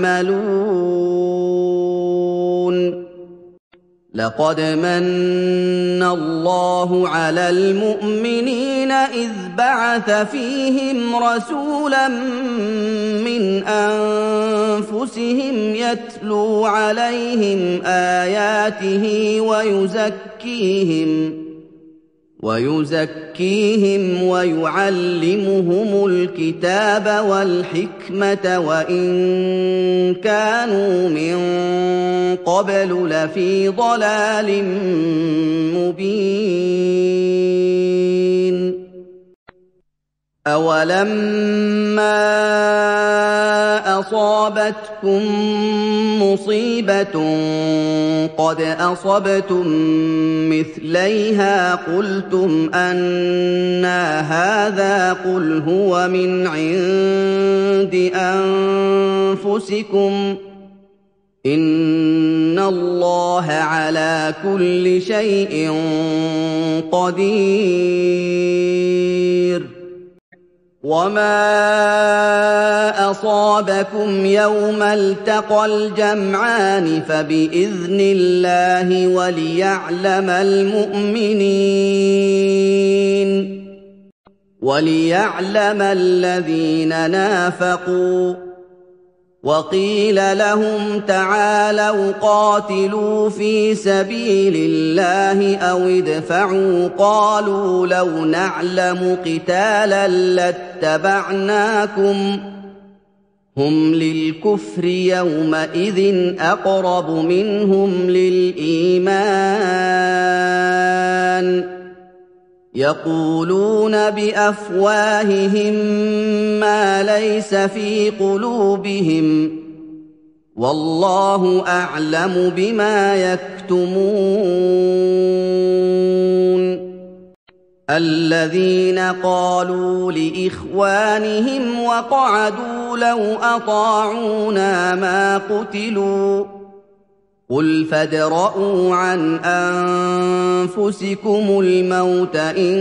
يعملون لقد من الله على المؤمنين إذ بعث فيهم رسولا من أنفسهم يتلو عليهم آياته ويزكيهم ويزكيهم ويعلمهم الكتاب والحكمة وإن كانوا من قبل لفي ضلال مبين أولما أصابتكم مصيبة قد أصبتم مثليها قلتم أنى هذا قل هو من عند أنفسكم إن الله على كل شيء قدير وما أصابكم يوم التقى الجمعان فبإذن الله وليعلم المؤمنين وليعلم الذين نافقوا وقيل لهم تعالوا قاتلوا في سبيل الله أو ادفعوا قالوا لو نعلم قتالا لاتبعناكم هم للكفر يومئذ أقرب منهم للإيمان يقولون بأفواههم ما ليس في قلوبهم والله أعلم بما يكتمون الذين قالوا لإخوانهم وقعدوا لو أطاعونا ما قتلوا قل فادرءوا عن أنفسكم الموت إن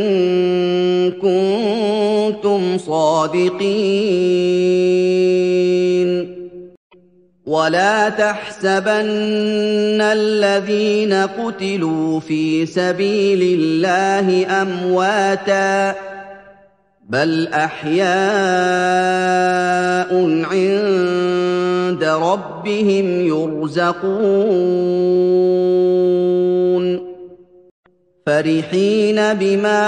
كنتم صادقين ولا تحسبن الذين قتلوا في سبيل الله أمواتاً بل أحياء عند ربهم يرزقون فرحين بما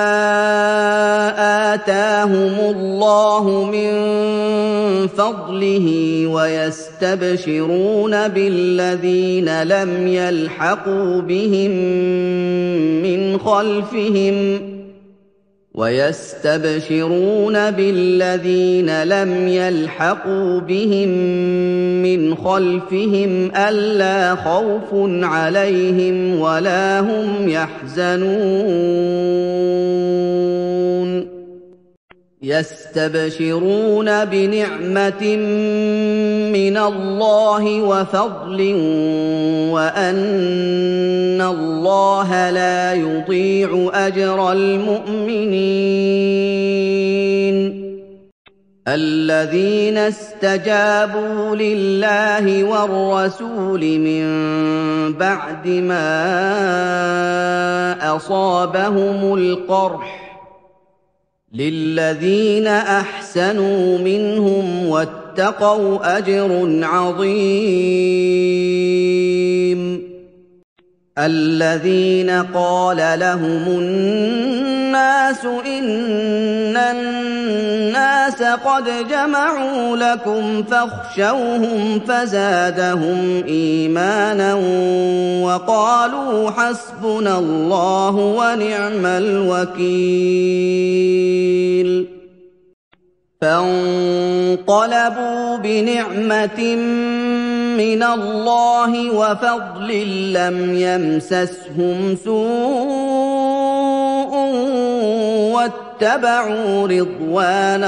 آتاهم الله من فضله ويستبشرون بالذين لم يلحقوا بهم من خلفهم وَيَسْتَبْشِرُونَ بِالَّذِينَ لَمْ يَلْحَقُوا بِهِم مِّنْ خَلْفِهِمْ أَلَّا خَوْفٌ عَلَيْهِمْ وَلَا هُمْ يَحْزَنُونَ يَسْتَبْشِرُونَ بِنِعْمَةٍ مِّنَ اللَّهِ وَفَضْلٍ وَأَنَّ اللَّهَ لَا يُضِيعُ أَجْرَ الْمُؤْمِنِينَ الَّذِينَ اسْتَجَابُوا لِلَّهِ وَالرَّسُولِ مِن بَعْدِ مَا أَصَابَهُمُ الْقَرْحُ لِلَّذِينَ أَحْسَنُوا مِنْهُمْ وَاتَّقَوْا أَجْرٌ عَظِيمٌ الَّذِينَ قَالَ لَهُمُ النَّاسُ إِنَّ النَّاسَ قَدْ جَمَعُوا لَكُمْ فَاخْشَوْهُمْ فَزَادَهُمْ إِيمَانًا وَقَالُوا حَسْبُنَا اللَّهُ وَنِعْمَ الْوَكِيلُ فَانقَلَبُوا بِنِعْمَةٍ مِّنَ اللَّهِ وَفَضْلٍ لَّمْ يَمْسَسْهُمْ سُوءٌ وَاتَّبَعُوا رِضْوَانَ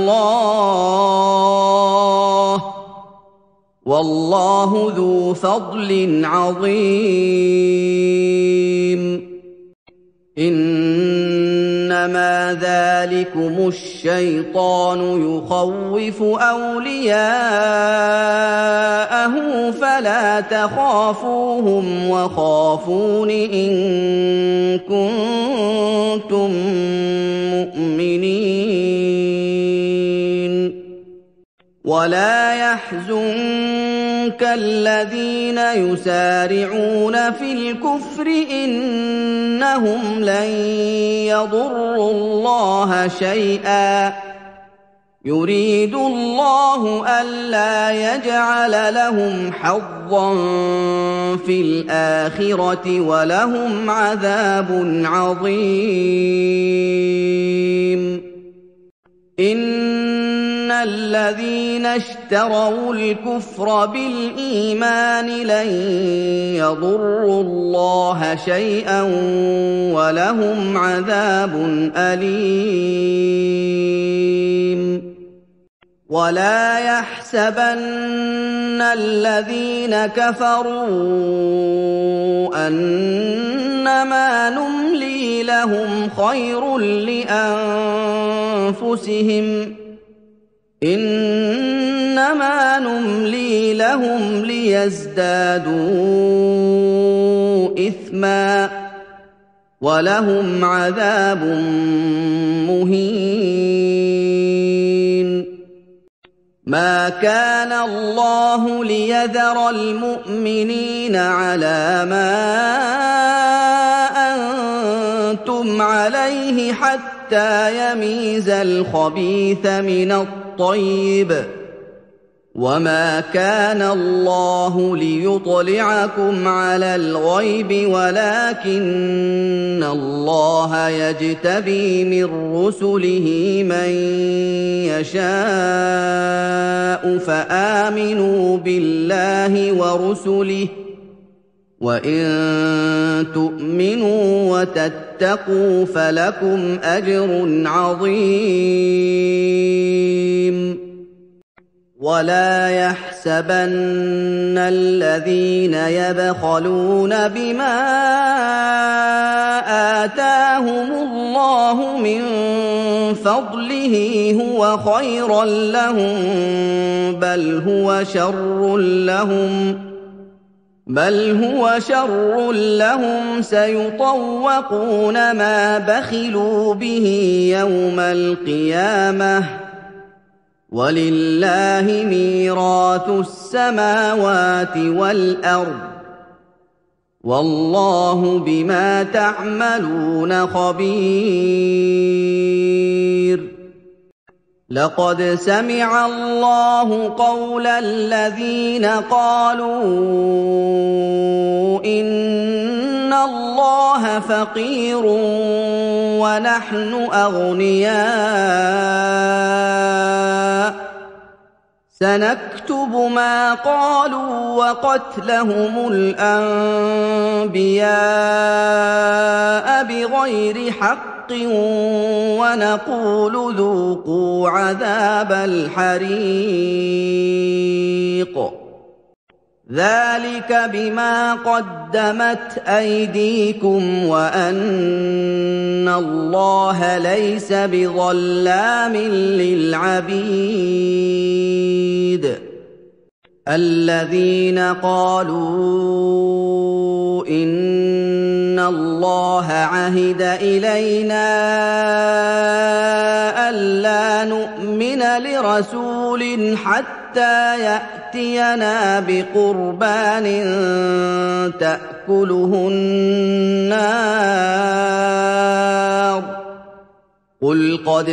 اللَّهِ ۗ وَاللَّهُ ذُو فَضْلٍ عَظِيمٍ إِنَّمَا ذَٰلِكُمُ الشَّيْطَانُ يُخَوِّفُ أَوْلِيَاءَهُ فَلَا تَخَافُوهُمْ وَخَافُونِ إِن كُنتُم مُّؤْمِنِينَ وَلَا يَحْزُنكَ الَّذِينَ يُسَارِعُونَ فِي الْكُفْرِ إِنَّهُمْ لَن يَضُرُّوا اللَّهَ شَيْئًا ۗ يُرِيدُ اللَّهُ أَلَّا يَجْعَلَ لَهُمْ حَظًّا فِي الْآخِرَةِ وَلَهُمْ عَذَابٌ عَظِيمٌ إِنَّ الَّذِينَ اشْتَرَوُا الْكُفْرَ بِالْإِيمَانِ لَن يَضُرُّوا اللَّهَ شَيْئًا وَلَهُمْ عَذَابٌ أَلِيمٌ وَلَا يَحْسَبَنَّ الَّذِينَ كَفَرُوا أَنَّمَا نُمْلِي لَهُمْ خَيْرٌ لِّأَنفُسِهِمْ ۚ إِنَّمَا نُمْلِي لَهُمْ لِيَزْدَادُوا إِثْمًا ۚ وَلَهُمْ عَذَابٌ مُّهِينٌ مَا كَانَ اللَّهُ لِيَذَرَ الْمُؤْمِنِينَ عَلَىٰ مَا أَنتُمْ عَلَيْهِ حَتَّىٰ يَمِيزَ الْخَبِيثَ مِنَ الطَّيِّبِ ۗ وَمَا كَانَ اللَّهُ لِيُطْلِعَكُمْ عَلَى الْغَيْبِ وَلَٰكِنَّ اللَّهَ يَجْتَبِي مِن رُّسُلِهِ مَن يَشَاءُ فَآمِنُوا بِاللَّهِ وَرُسُلِهِ ۚ وَإِن تُؤْمِنُوا وَتَتَّقُوا فَلَكُمْ أَجْرٌ عَظِيمٌ وَلَا يَحْسَبَنَّ الَّذِينَ يَبْخَلُونَ بِمَا آتَاهُمُ اللَّهُ مِن فَضْلِهِ هُوَ خَيْرًا لَّهُم بَلْ هُوَ شَرٌّ لَّهُمْ بل هو شر لهم سيطوقون ما بخلوا به يوم القيامة ولله ميراث السماوات والأرض والله بما تعملون خبير لقد سمع الله قول الذين قالوا إن الله فرعون فقير ونحن أغنياء سنكتب ما قالوا وقتلهم الأنبياء بغير حق ونقول ذوقوا عذاب الحريق ذلك بما قدمت أيديكم وأن الله ليس بظلام للعبيد الذين قالوا إن الله عهد إلينا ألا نؤمن لرسول حتى يأتينا بقربان تأكله النار قل قد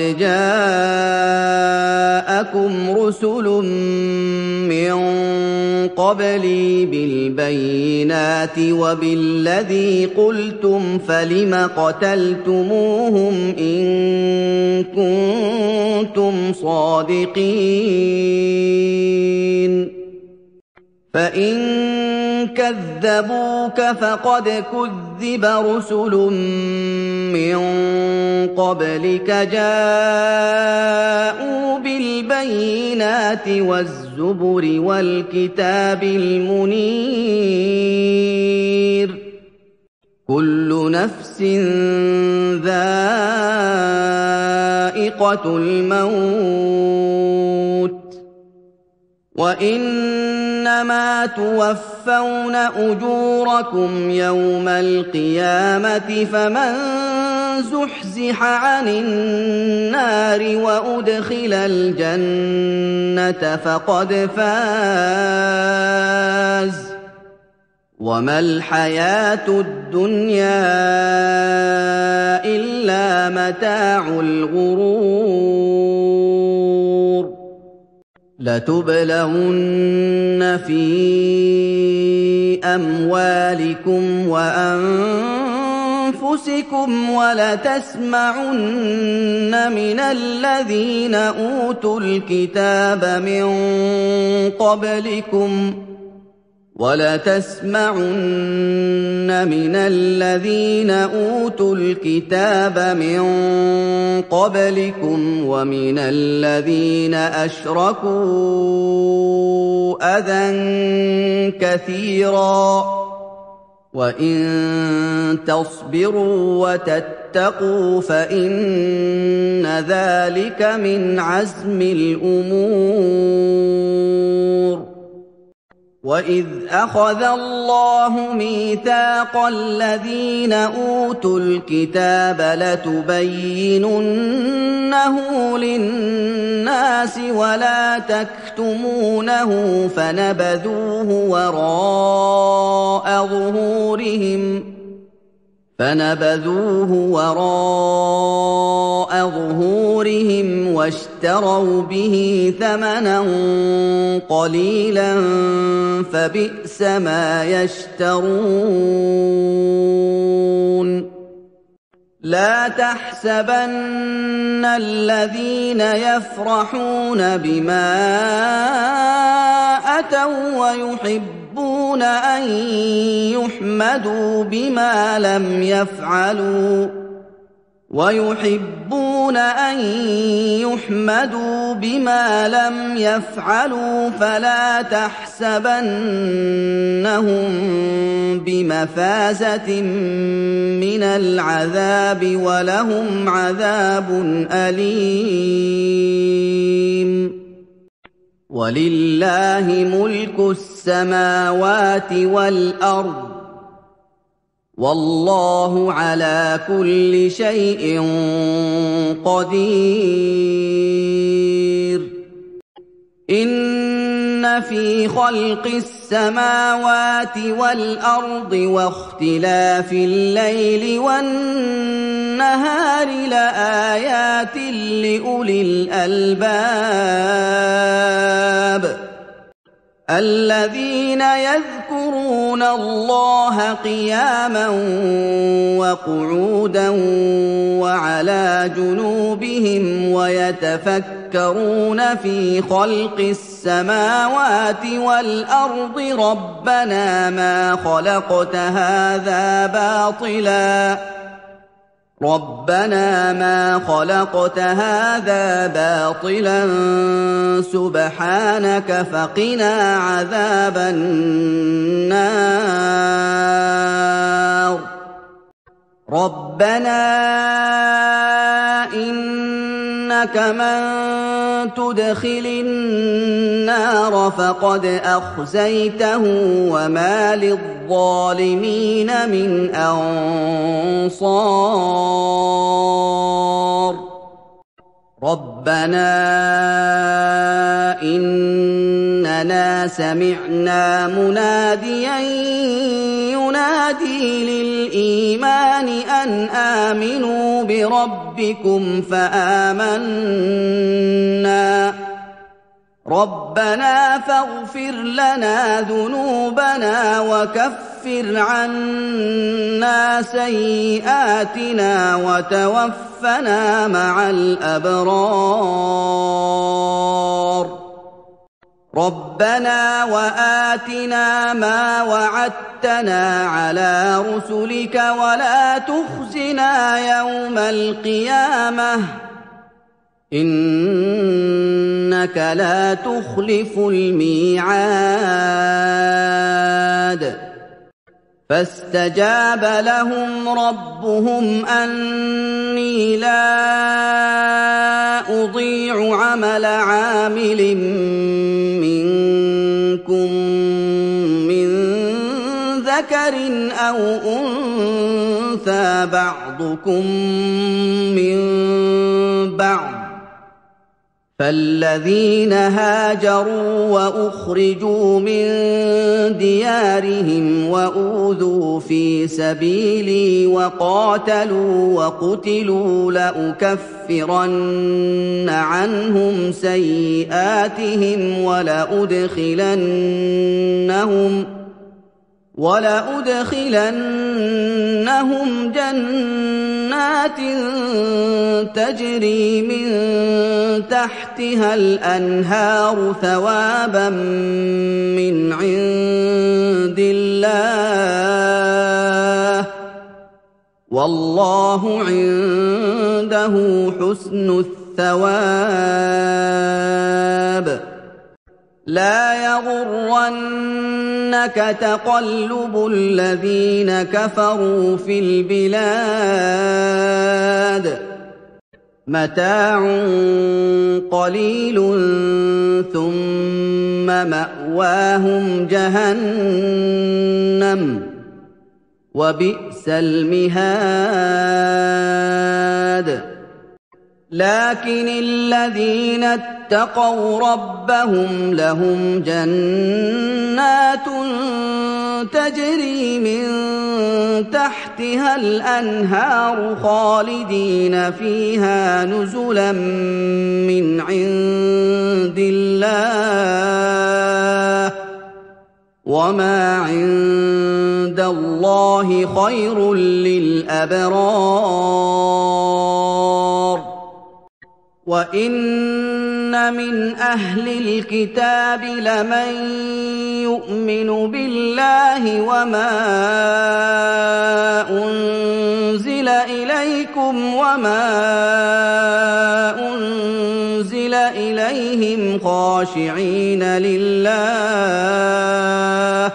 جاءكم رسل من قبلي بالبينات وبالذي قلتم فلم قتلتموهم إن كنتم صادقين فإن كذبوك فقد كذب رسل من قبلك جاءوا بالبينات والزبر والكتاب المنير كل نفس ذائقة الموت وإنما توفون أجوركم يوم القيامة فمن زحزح عن النار وأدخل الجنة فقد فاز وما الحياة الدنيا إلا متاع الغرور لتبلون في أموالكم وأنفسكم ولتسمعن من الذين أوتوا الكتاب من قبلكم وَلَتَسْمَعُنَّ مِنَ الَّذِينَ أُوتُوا الْكِتَابَ مِن قَبْلِكُمْ وَمِنَ الَّذِينَ أَشْرَكُوا أَذًى كَثِيرًا وَإِن تَصْبِرُوا وَتَتَّقُوا فَإِنَّ ذَلِكَ مِنْ عَزْمِ الْأُمُورِ وَإِذْ أَخَذَ اللَّهُ مِيثَاقَ الَّذِينَ أُوتُوا الْكِتَابَ لَتُبَيِّنُنَّهُ لِلنَّاسِ وَلَا تَكْتُمُونَهُ فَنَبَذُوهُ وَرَاءَ ظُهُورِهِمْ فَنَبَذُوهُ وَرَاءَ ظُهُورِهِمْ وَاشْتَرَوْا بِهِ ثَمَنًا قَلِيلًا فَبِئْسَ مَا يَشْتَرُونَ لَا تَحْسَبَنَّ الَّذِينَ يَفْرَحُونَ بِمَا أَتَوا وَيُحِبُّونَ أَن يُحْمَدُوا بِمَا لَمْ يَفْعَلُوا وَيُحِبُّونَ أَن يُحْمَدُوا بِمَا لَمْ يَفْعَلُوا فَلَا تَحْسَبَنَّهُم بِمَفَازَةٍ مِّنَ الْعَذَابِ وَلَهُمْ عَذَابٌ أَلِيمٌ وَلِلَّهِ مُلْكُ السَّمَاوَاتِ وَالْأَرْضِ وَاللَّهُ عَلَىٰ كُلِّ شَيْءٍ قَدِيرٌ إِنَّ فِي خَلْقِ السَّمَاوَاتِ وَالْأَرْضِ وَاخْتِلَافِ اللَّيْلِ وَالنَّهَارِ لَآيَاتٍ لِّأُولِي الْأَلْبَابِ الذين يذكرون الله قياما وقعودا وعلى جنوبهم ويتفكرون في خلق السماوات والأرض ربنا ما خلقت هذا باطلا ربنا ما خلقت هذا باطلا سبحانك فقنا عذاب النار ربنا إنك من تدخل النار فقد أخزيته وما للظالمين من أنصار ربنا إننا سمعنا مناديا ينادي للإيمان أن آمنوا بربكم فآمنا ربنا فاغفر لنا ذنوبنا وكفر عنا سيئاتنا وتوفنا مع الأبرار ربنا وآتنا ما وعدتنا على رسلك ولا تخزنا يوم القيامة إنك لا تخلف الميعاد فاستجاب لهم ربهم أني لا أضيع عمل عامل منكم من ذكر أو أنثى بعضكم من بعض فالذين هاجروا وأخرجوا من ديارهم وأوذوا في سبيلي وقاتلوا وقتلوا لأكفرن عنهم سيئاتهم ولأدخلنهم ولأدخلنهم جنات تجري من تحتها الأنهار ثوابا من عند الله والله عنده حسن الثواب لا يغرنك تقلب الذين كفروا في البلاد متاع قليل ثم مأواهم جهنم وبئس المهاد لكن الذين اتقوا ربهم لهم جنات تجري من تحتها الأنهار خالدين فيها نزلا من عند الله وما عند الله خير للأبرار وَإِنَّ مِنْ أَهْلِ الْكِتَابِ لَمَن يُؤْمِنُ بِاللَّهِ وَمَا أُنزِلَ إِلَيْكُمْ وَمَا أُنزِلَ إِلَيْهِمْ خَاشِعِينَ لِلَّهِ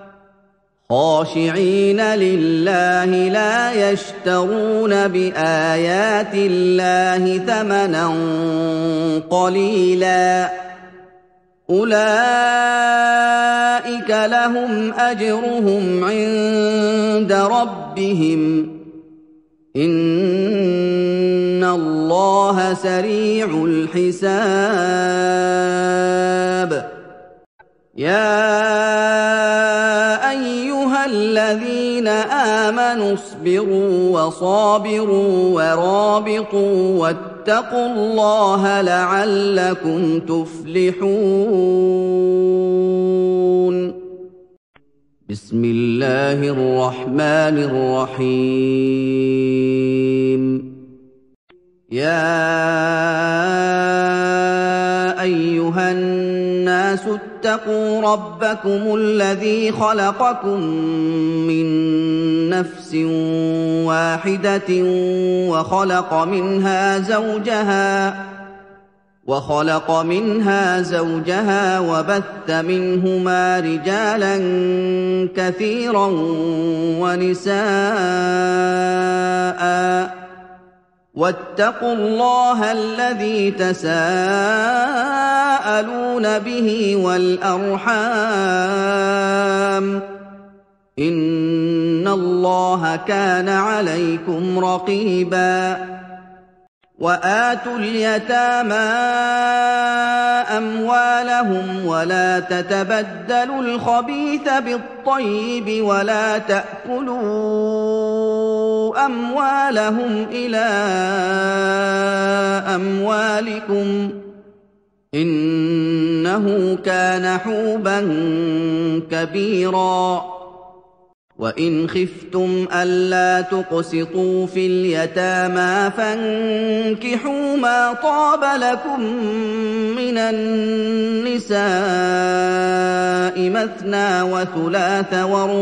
خاشعين لله لا يشترون بآيات الله ثمنا قليلا أولئك لهم أجرهم عند ربهم إن الله سريع الحساب يا أيها أيها الذين آمنوا اصبروا وصابروا ورابطوا واتقوا الله لعلكم تفلحون. بسم الله الرحمن الرحيم. يا أيها الناس اتقوا ربكم الذي خلقكم من نفس واحدة وخلق منها زوجها وخلق منها زوجها وبث منهما رجالا كثيرا ونساء واتقوا الله الذي تساءلون به والأرحام إن الله كان عليكم رقيبا. وآتوا اليتامى أموالهم ولا تتبدلوا الخبيث بالطيب ولا تأكلوا أموالهم إلى أموالكم إنه كان حوبا كبيرا. وإن خفتم ألا تقسطوا في اليتامى فانكحوا ما طاب لكم من النساء مثنى وثلاث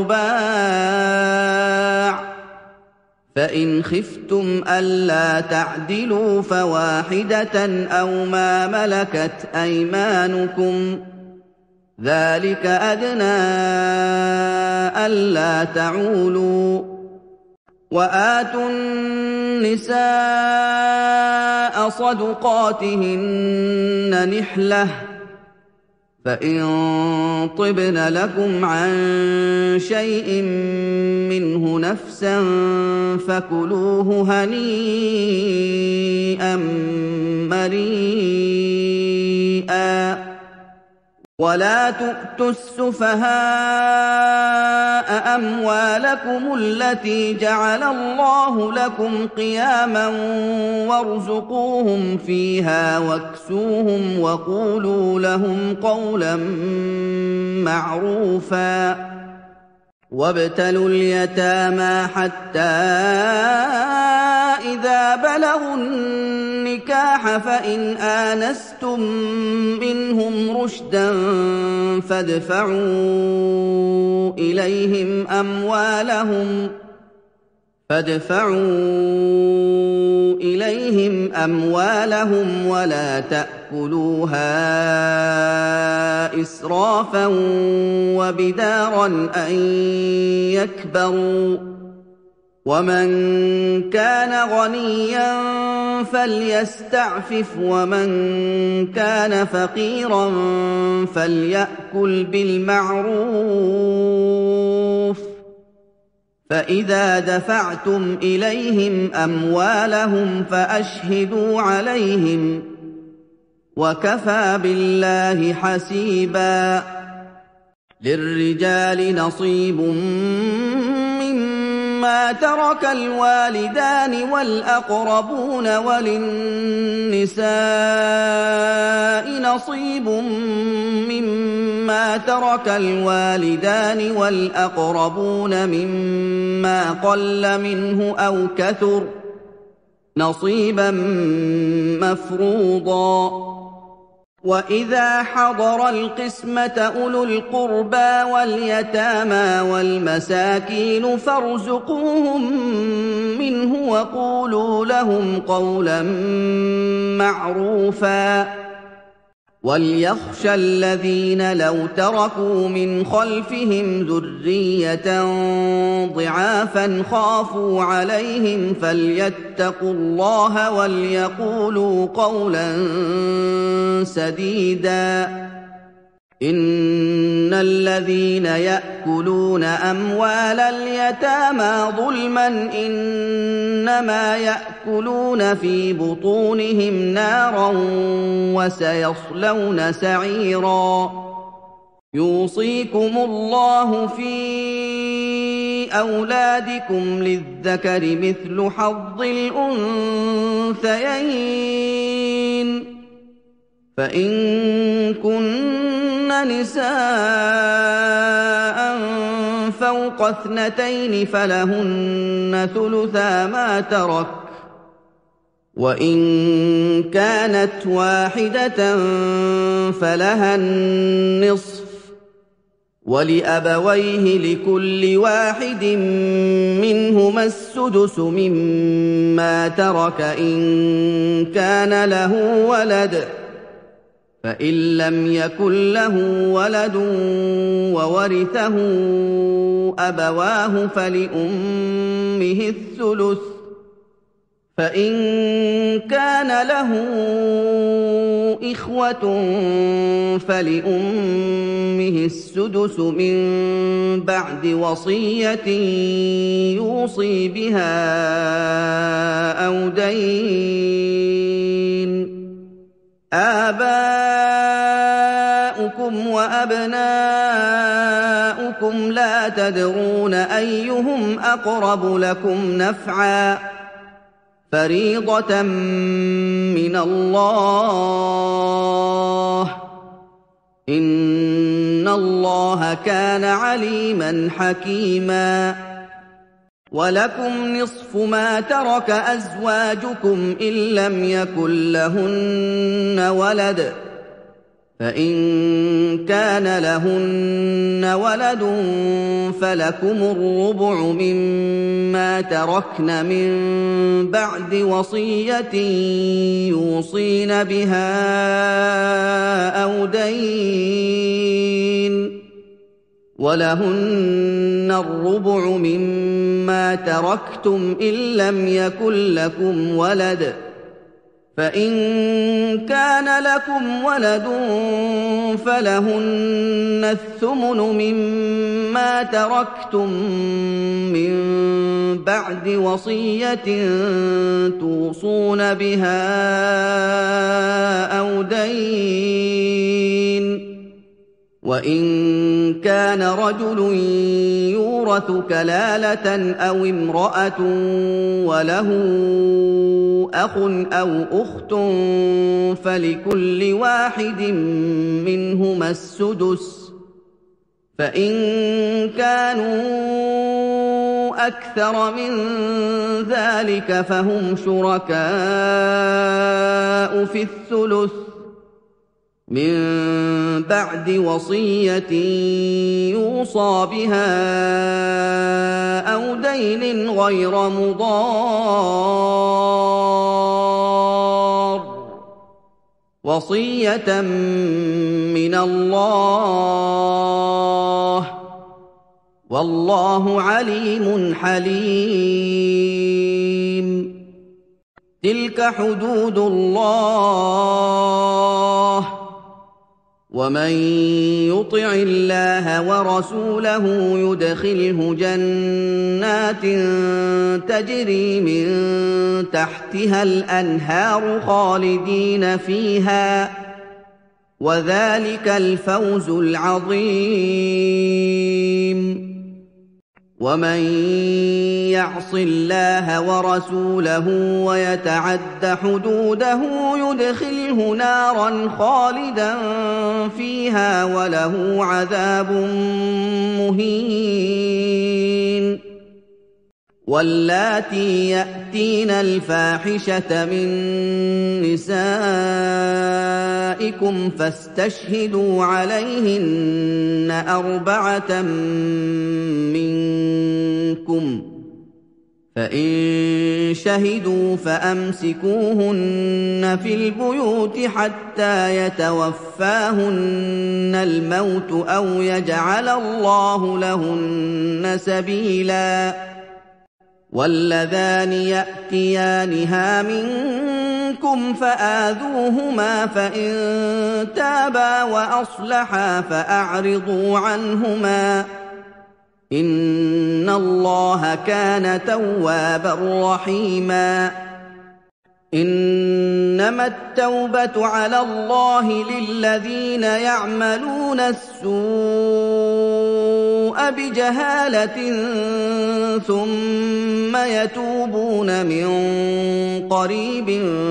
ورباع، فإن خفتم ألا تعدلوا فواحدة أو ما ملكت أيمانكم ذلك أدنى ألا تعولوا. وآتوا النساء صدقاتهن نحلة فإن طبن لكم عن شيء منه نفسا فكلوه هنيئا مريئا. ولا تؤتوا السفهاء أموالكم التي جعل الله لكم قياما وارزقوهم فيها واكسوهم وقولوا لهم قولا معروفا. وابتلوا اليتامى حتى إذا بلغوا النكاح فإن آنستم منهم رشدا فادفعوا إليهم أموالهم فادفعوا إليهم أموالهم ولا تأكلوها إسرافا وبدارا أن يكبروا. ومن كان غنيا فليستعفف ومن كان فقيرا فليأكل بالمعروف. فإذا دفعتم إليهم أموالهم فأشهدوا عليهم وكفى بالله حسيبا. للرجال نصيب مما ترك الوالدان والأقربون وللنساء نصيب مما ترك الوالدان والأقربون مما قل منه أو كثر نصيبا مفروضا. وإذا حضر القسمة أولو القربى واليتامى والمساكين فارزقوهم منه وقولوا لهم قولا معروفا. وليخشى الذين لو تركوا من خلفهم ذرية ضعافا خافوا عليهم فليتقوا الله وليقولوا قولا سديدا. إن الذين يأكلون أموال اليتامى ظلما إنما يأكلون في بطونهم نارا وسيصلون سعيرا. يوصيكم الله في أولادكم للذكر مثل حظ الأنثيين فإن كن نساء فوق اثنتين فلهن ثلثا ما ترك وإن كانت واحدة فلها النصف ولأبويه لكل واحد منهما السدس مما ترك إن كان له ولد فإن لم يكن له ولد وورثه أبواه فلأمه الثلث فإن كان له إخوة فلأمه السدس من بعد وصية يوصي بها أو دين آباؤكم وأبناؤكم لا تدرون أيهم أقرب لكم نفعا فريضة من الله إن الله كان عليما حكيما ولكم نصف ما ترك أزواجكم إن لم يكن لهن ولد فإن كان لهن ولد فلكم الربع مما تركن من بعد وصية يوصين بها أو دين ولهن الربع مما تركتم إن لم يكن لكم ولد فإن كان لكم ولد فلهن الثمن مما تركتم من بعد وصية توصون بها أو دين وإن كان رجل يورث كلالة أو امرأة وله أخ أو أخت فلكل واحد منهما السدس فإن كانوا أكثر من ذلك فهم شركاء في الثلث من بعد وصية يوصى بها أو دين غير مضار وصية من الله والله عليم حليم تلك حدود الله ومن يطع الله ورسوله يدخله جنات تجري من تحتها الأنهار خالدين فيها وذلك الفوز العظيم ومن يعص الله ورسوله ويتعد حدوده يدخله نارا خالدا فيها وله عذاب مهين واللاتي يأتين الفاحشة من نسائكم فاستشهدوا عليهن أربعة منكم فإن شهدوا فأمسكوهن في البيوت حتى يتوفاهن الموت أو يجعل الله لهن سبيلا واللذان يأتيانها منكم فآذوهما فإن تابا وأصلحا فأعرضوا عنهما إن الله كان توابا رحيما إنما التوبة على الله للذين يعملون السوء السوء بجهالة ثم يتوبون من قريب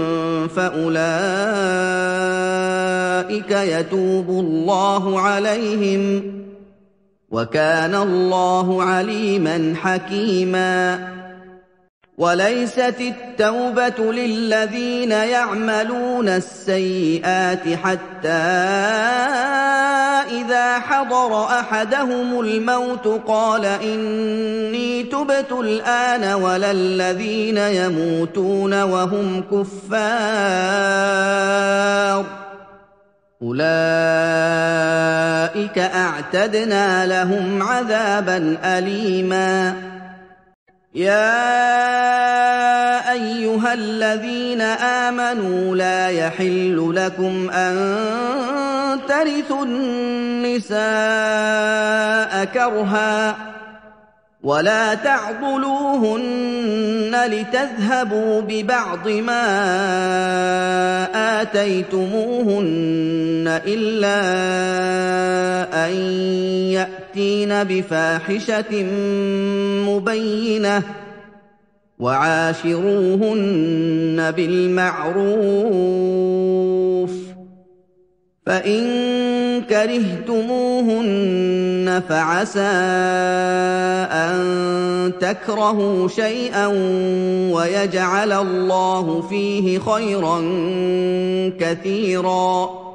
فأولئك يتوب الله عليهم وكان الله عليما حكيما وليست التوبة للذين يعملون السيئات حتى إذا حضر أحدهم الموت قال إني تبت الآن ولا الذين يموتون وهم كفار أولئك أعتدنا لهم عذابا أليما يا أيها الذين آمنوا لا يحل لكم أن ترثوا النساء كرها ولا تعضلوهن لتذهبوا ببعض ما آتيتموهن إلا أن يأتين بفاحشة مبينة وعاشروهن بالمعروف فإن كرهتموهن فعسى أن تكرهوا شيئا ويجعل الله فيه خيرا كثيرا